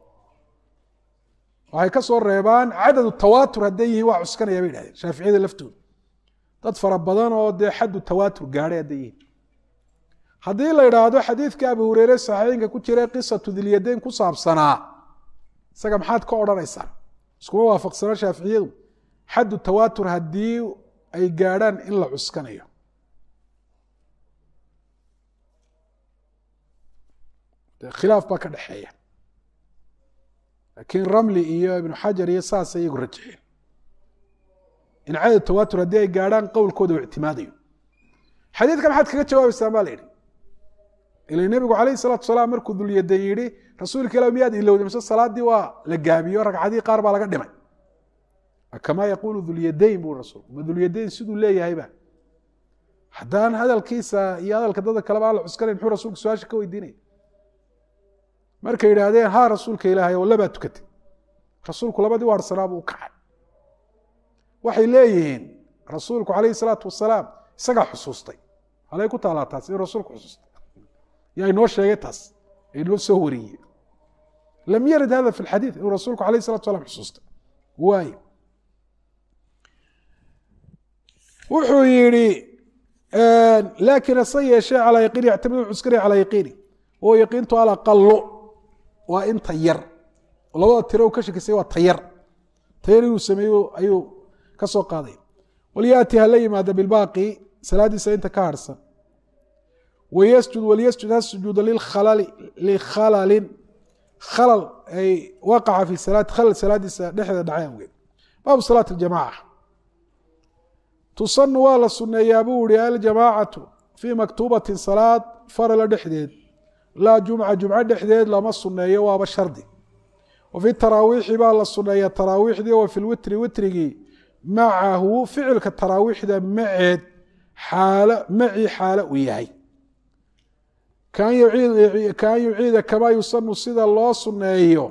waxay ka soo reebaan cadadu tawaatur hadday yihiin waa cuskanaya bay idhahdeen shaaficiyada laftooda dad fara badan oo dee xaddu tawaatur gaadhay hadday yihiin haddii la idhaahdo xadiidka abu hureyre saxiixinka ku jira qisatu dilyadayn ku saabsanaa isaga maxaad ka odhanaysaan iskuma waafaqsana shaaficiyadu xaddu tawaatur haddii ay gaadhaan in la cuskanayo khilaaf baa ka dhexeeya laakiin ramli iyo ibnu xajar iyo saasay iyagu rajixeen in cadad tawaatur haddii ay gaadhaan qowlkooda u ictimaadayo xadiidka maxaad kaga jawaabaysaan baa la yidhi ila nebigu calayhi salaatu wasalaam markuu dulyadayn yidhi rasuulka ilah miyaad ilowday mise salaadii waa la gaabiyo ragcadii qaar baa laga dhimay kamaa yaquulu dulyadayn buu rasuulku ma dulyadayn siduu leeyahayba haddaan hadalkiisa iyo hadalka dadka kaleba aan la cuskanayn muxuu rasuulku su-aasha ka weydiinaya markay yidhaahdeen haa rasuulka ilaahay oo labaa tukatay rasuulku labadii waarsanaa buu u kacay waxay leeyihiin rasuulku calayhi salaatu wasalaam isagaa xusuustay halay ku taalaa taas in rasuulku xusuustay yaa inoo sheegay taas إنه سوري لم يرد هذا في الحديث رسولك عليه الصلاة والسلام حصوصته واي wuxuu yidhi laakiin ase yeeshee calaa yaqiini yactamid cuskari calaa yaqiini oo yaqiintu alaqalo waa inta yar labada tiro ka shakisay waa tayar inuu sameeyo ayuu ka soo qaaday walyaati hala yimaada bilbaaqi salaadiisa inta ka harsan وليسجد السجود لخلل أي وقع في صلاة خلل صلاة دحدة دعاء باب صلاة الجماعة تصن ولا سنة يابوري الجماعة في مكتوبة صلاة فرل دحديد لا جمعة دحديد لا السنة يواب الشردي وفي التراويح بال السنة التراويح دي وفي الوتر وتري معه فعل كالتراويح ده معي حالة وياي كان يعيد كما يصن سيدا الله سنيو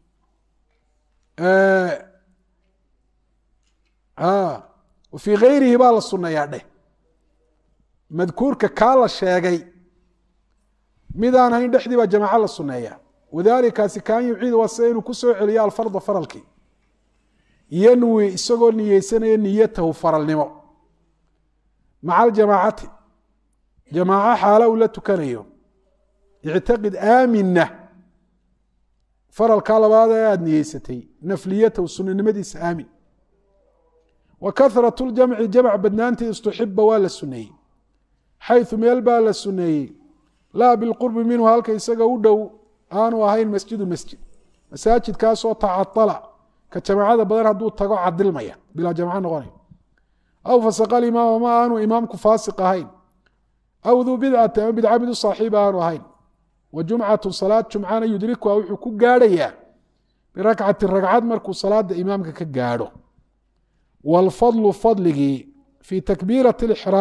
وفي غيره بال السنية ده مذكور كالا الشيغي ميدان هين دحدي وجماعة السنية وذلك كان يعيد وسين كسو عليا الفرض فرلكي ينوي اسغو نيسنه نيته فرلنمو مع الجماعة جماعة حالة ولا تكنيو يعتقد آمنة فرل كالب هذا نيستي نفليته والسنة مديس آمن وكثرة الجمع جمع بدنانتي استحب ولا السنية حيث ميلبى للسنية لا بالقرب منه هالك يسقى ودو آنو هاين مسجد مساجد كاسو تعطلع كجماعة بدن هدو تقو عدل مية بلا جماعة نغني أو فسق الإمام وما آنو إمامك فاسق هاين أو ذو بدعة بدعة صاحبها آنو هاين وجمعة صلاة جمعان يدركها وحكو قاريا بركعة الركعات مركو صلاة إمامك كقارو والفضل فضله في تكبيرة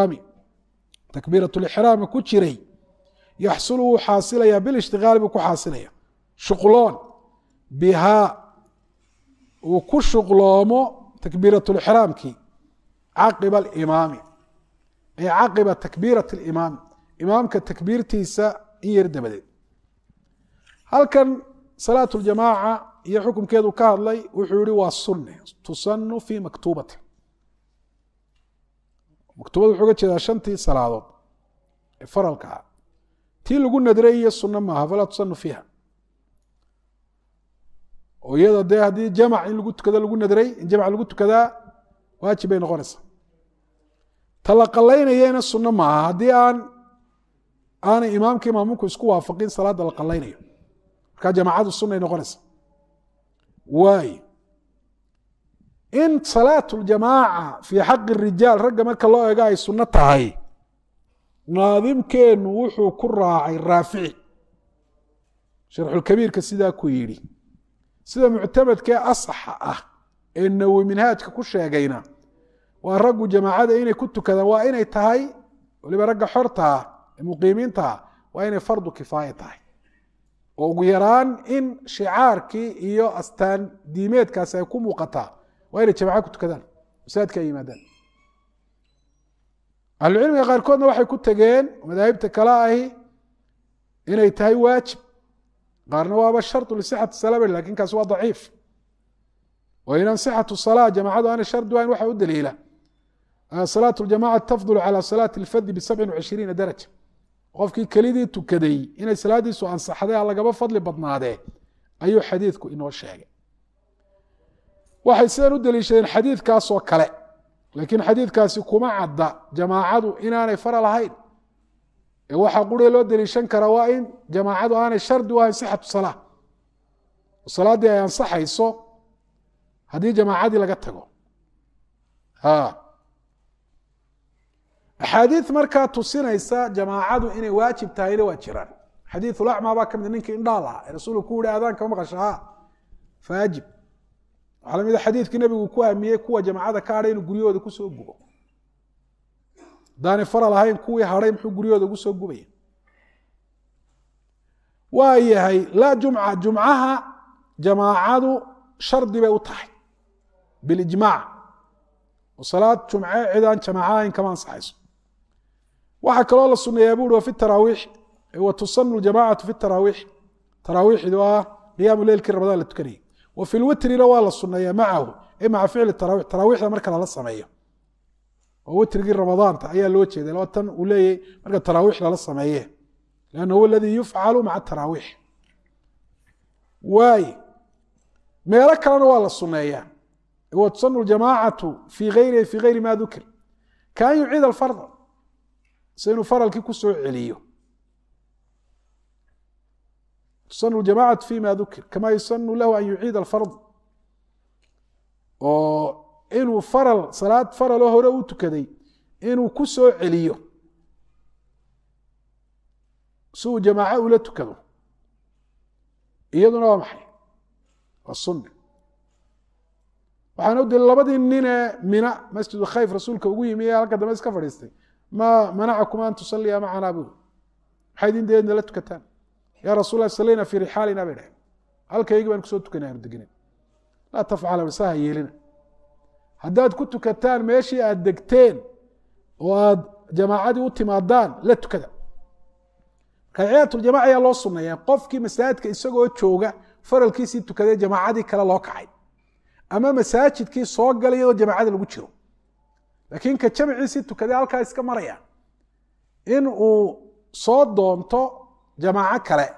الإحرام كتشري يحصله حاصليا بالاشتغال بكو حاصليا شغلون بها وكو شغلومو تكبيرة الإحرام كي عقب الإمام أي عقب تكبيرة الإمام إمامك تكبير تيسا يرد بدل هل كان صلاة الجماعة يحكم كذو كهضلي وحوري والسنة تصن في مكتوبة وحوقة كذا شنتي صلاة فرالكها تي لقول ندري السنة معها فلا تصن فيها ويدا دي هذه جمع اللي قلت كذا لقول ندري جمع اللي قلت كذا واجب بين غرس تلقلين يين السنة معها هذه أنا إمامك إمامك يسكوا وافقين صلاة تلقلين كجماعات السنة نغرس واي إن صلاة الجماعة في حق الرجال رجع مرك الله يقاي سنتها هاي ناظم كان وحو كراعي الرافعي شرح الكبير كسيدا كويري سيدا معتمد كأصح إنه منهاج كل شيء جينا والرجل جماعة إني كنت كذا وإني تهاي واللي برجع حرتها مقيمينتها وإني فرض كفايتها وغيران إن شعارك إيو أستان ديميت كاسا يكون مقطع وإني جماعة كنت كذا وساد كيمادان العلم غير كودنا waxay ku tageen madaahibta kala ahi inay tahay waajib qaarna waa shartu li sihhat salaam laakiin kaas waa dhaif wa in sihhatu salat jamaacadu ana shart waa in waxa u daliila salatu al-jama'a tafdulu ala salati al-fadh bi 27 daraja qofkii kalidii tukaday inay salaadiisu ansaxday lagaba fadli badnaade ayuu xadiidku inoo sheegay waxay sidoo u daliishadeen xadiidkaas oo kale لكن حديث كاسي كما عدا جماعة إنانا فرا لهين وحا قولي لو دليشان كروائن جماعة أنا شرد وهي صحة الصلاة الصلاة دي ينصح يسو هذه جماعة دي لقتكو حديث مركا تصير يسا جماعة إني واجب تايري واجران حديث الأعمى باكا من إنك إندالها الرسول كوري أذان كما غشها فاجب على مدى حديث النبي وكوا مية كوا جماعة كارين وقريوا ذو كسو جوا داني فرا لهاين كوا هارين حو قريوا ذو كسو جوا وهي هي لا جمعها جماعة شرط بيوتحي بالإجماع وصلاة جمعة عدان جماعين كمان صحيح وحكى الله السنة يقول وفي التراويح وتصن الجماعة في التراويح taraawiixdu qiyaamu leylkii ramadaan la tukanayay wa fi lwitrina waa la sunneeyaa macahu ay maca ficli taraawiix taraawiixda marka lala sameeyo oo witrigii ramadaanta ayaa loo jeeday laba tan uu leeyahay marka taraawiix lala sameeye lanna huwa aladii yufcalu maca taraawiix waaye meelo kalena waa la sunneeyaa wa tusanu ljamaacatu fii gayrihi fii gayri ma dukir kaan yuciid alfarda se inuu faralkii ku soo celiyo tusanu ljamaacatu fi ma dukir kama yusanu lahu an yuciida alfard oo inuu faral salaad faraloo hore u tukaday inuu ku soo celiyo si uu jamaaco ula tukado iyaduna waa maxay waa sunne waxaan u dili labadii ninee mina masjid khayf rasuulka ugu yimi ee halka dambe iska fadhiistay ma manacakum an tusalliya macana bu maxay idin deedna la tukataan yaa rasuul allah sallayna fi rixaalina bay dhaheen halkaygii baan kusoo tukanay aan degnay laa tafcala wasaha yeelina haddaad ku tukataan meeshii aad degteen oo aad jamaacadii u timaadaan la tukada ragciyaatuljamaca ayaa loo sunneeyaa qofkii masaajidka isagoo jooga faralkiisii tukaday jamaacadii kale loo kacay ama masaajidkii soo galay iyadoo jamaacada lagu jiro laakiin ka jamciisii tukaday halkaa iska maraya in uu soo doonto jamaaco kale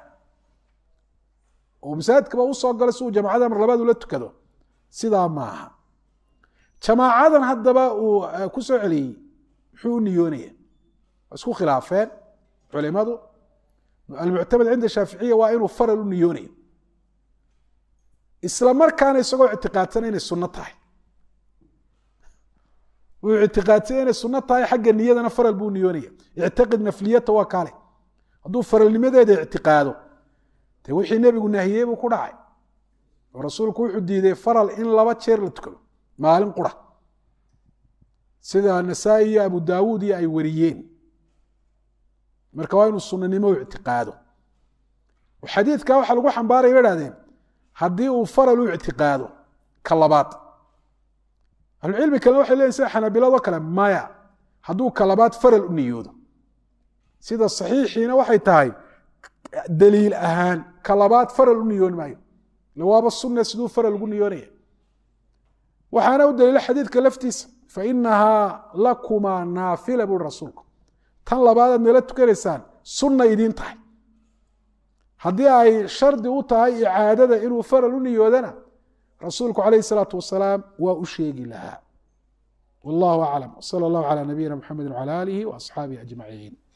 oo masaajidkaba u soo galo si uu jamaacada mar labaad ula tukado sidaa maaha jamaacadan haddaba uu ku soo celiyey muxuu u niyoonaya waa isku khilaafeen culimadu almuctamad cinda shaaficiya waa inuu faral u niyoonayo isla markaana isagoo ictiqaadsan inay sunno tahay wuu ictiqaadsan inay sunno tahay xagga niyadana faral buu niyoonaya ictiqid nafliyata waa kaale hadduu faralnimadeeda ictiqaado dee wixii nebigu nahiyey buu ku dhacay oo rasuulku wuxuu diiday faral in 2 jeer la tukado maalin qura sida nasaa-i iyo abu daawuud iyo ay wariyeen marka waa inuu sunnanimo u ictiqaado xadiidka waxaa lagu xambaaraya bay idhahdeen haddii uu faral u ictiqaado ka labaad ahlucilmi kalena waxay leeyihin sida xanaabiladoo kale maya hadduu ka labaad faral u niyoodo sida saxiixiina waxay tahay daliil ahaan ka labaad faral u niyoon maayo waaba sunne siduu faral ugu niyoonaya waxaana u daliila xadiidka laftiisa fainahaa lakumaa naafila buri rasuulku tan labaadaad meela tukanaysaan sunna idiin tahay haddii ay shardi u tahay icaadada inuu faral u niyoodana rasuulku calayhi الsalaatu wasalaam waa u sheegi lahaa wallahu aclam wsala اllahu calى nabiyina mxamedi wcalى aalihi وaصxaabihi ajmaciin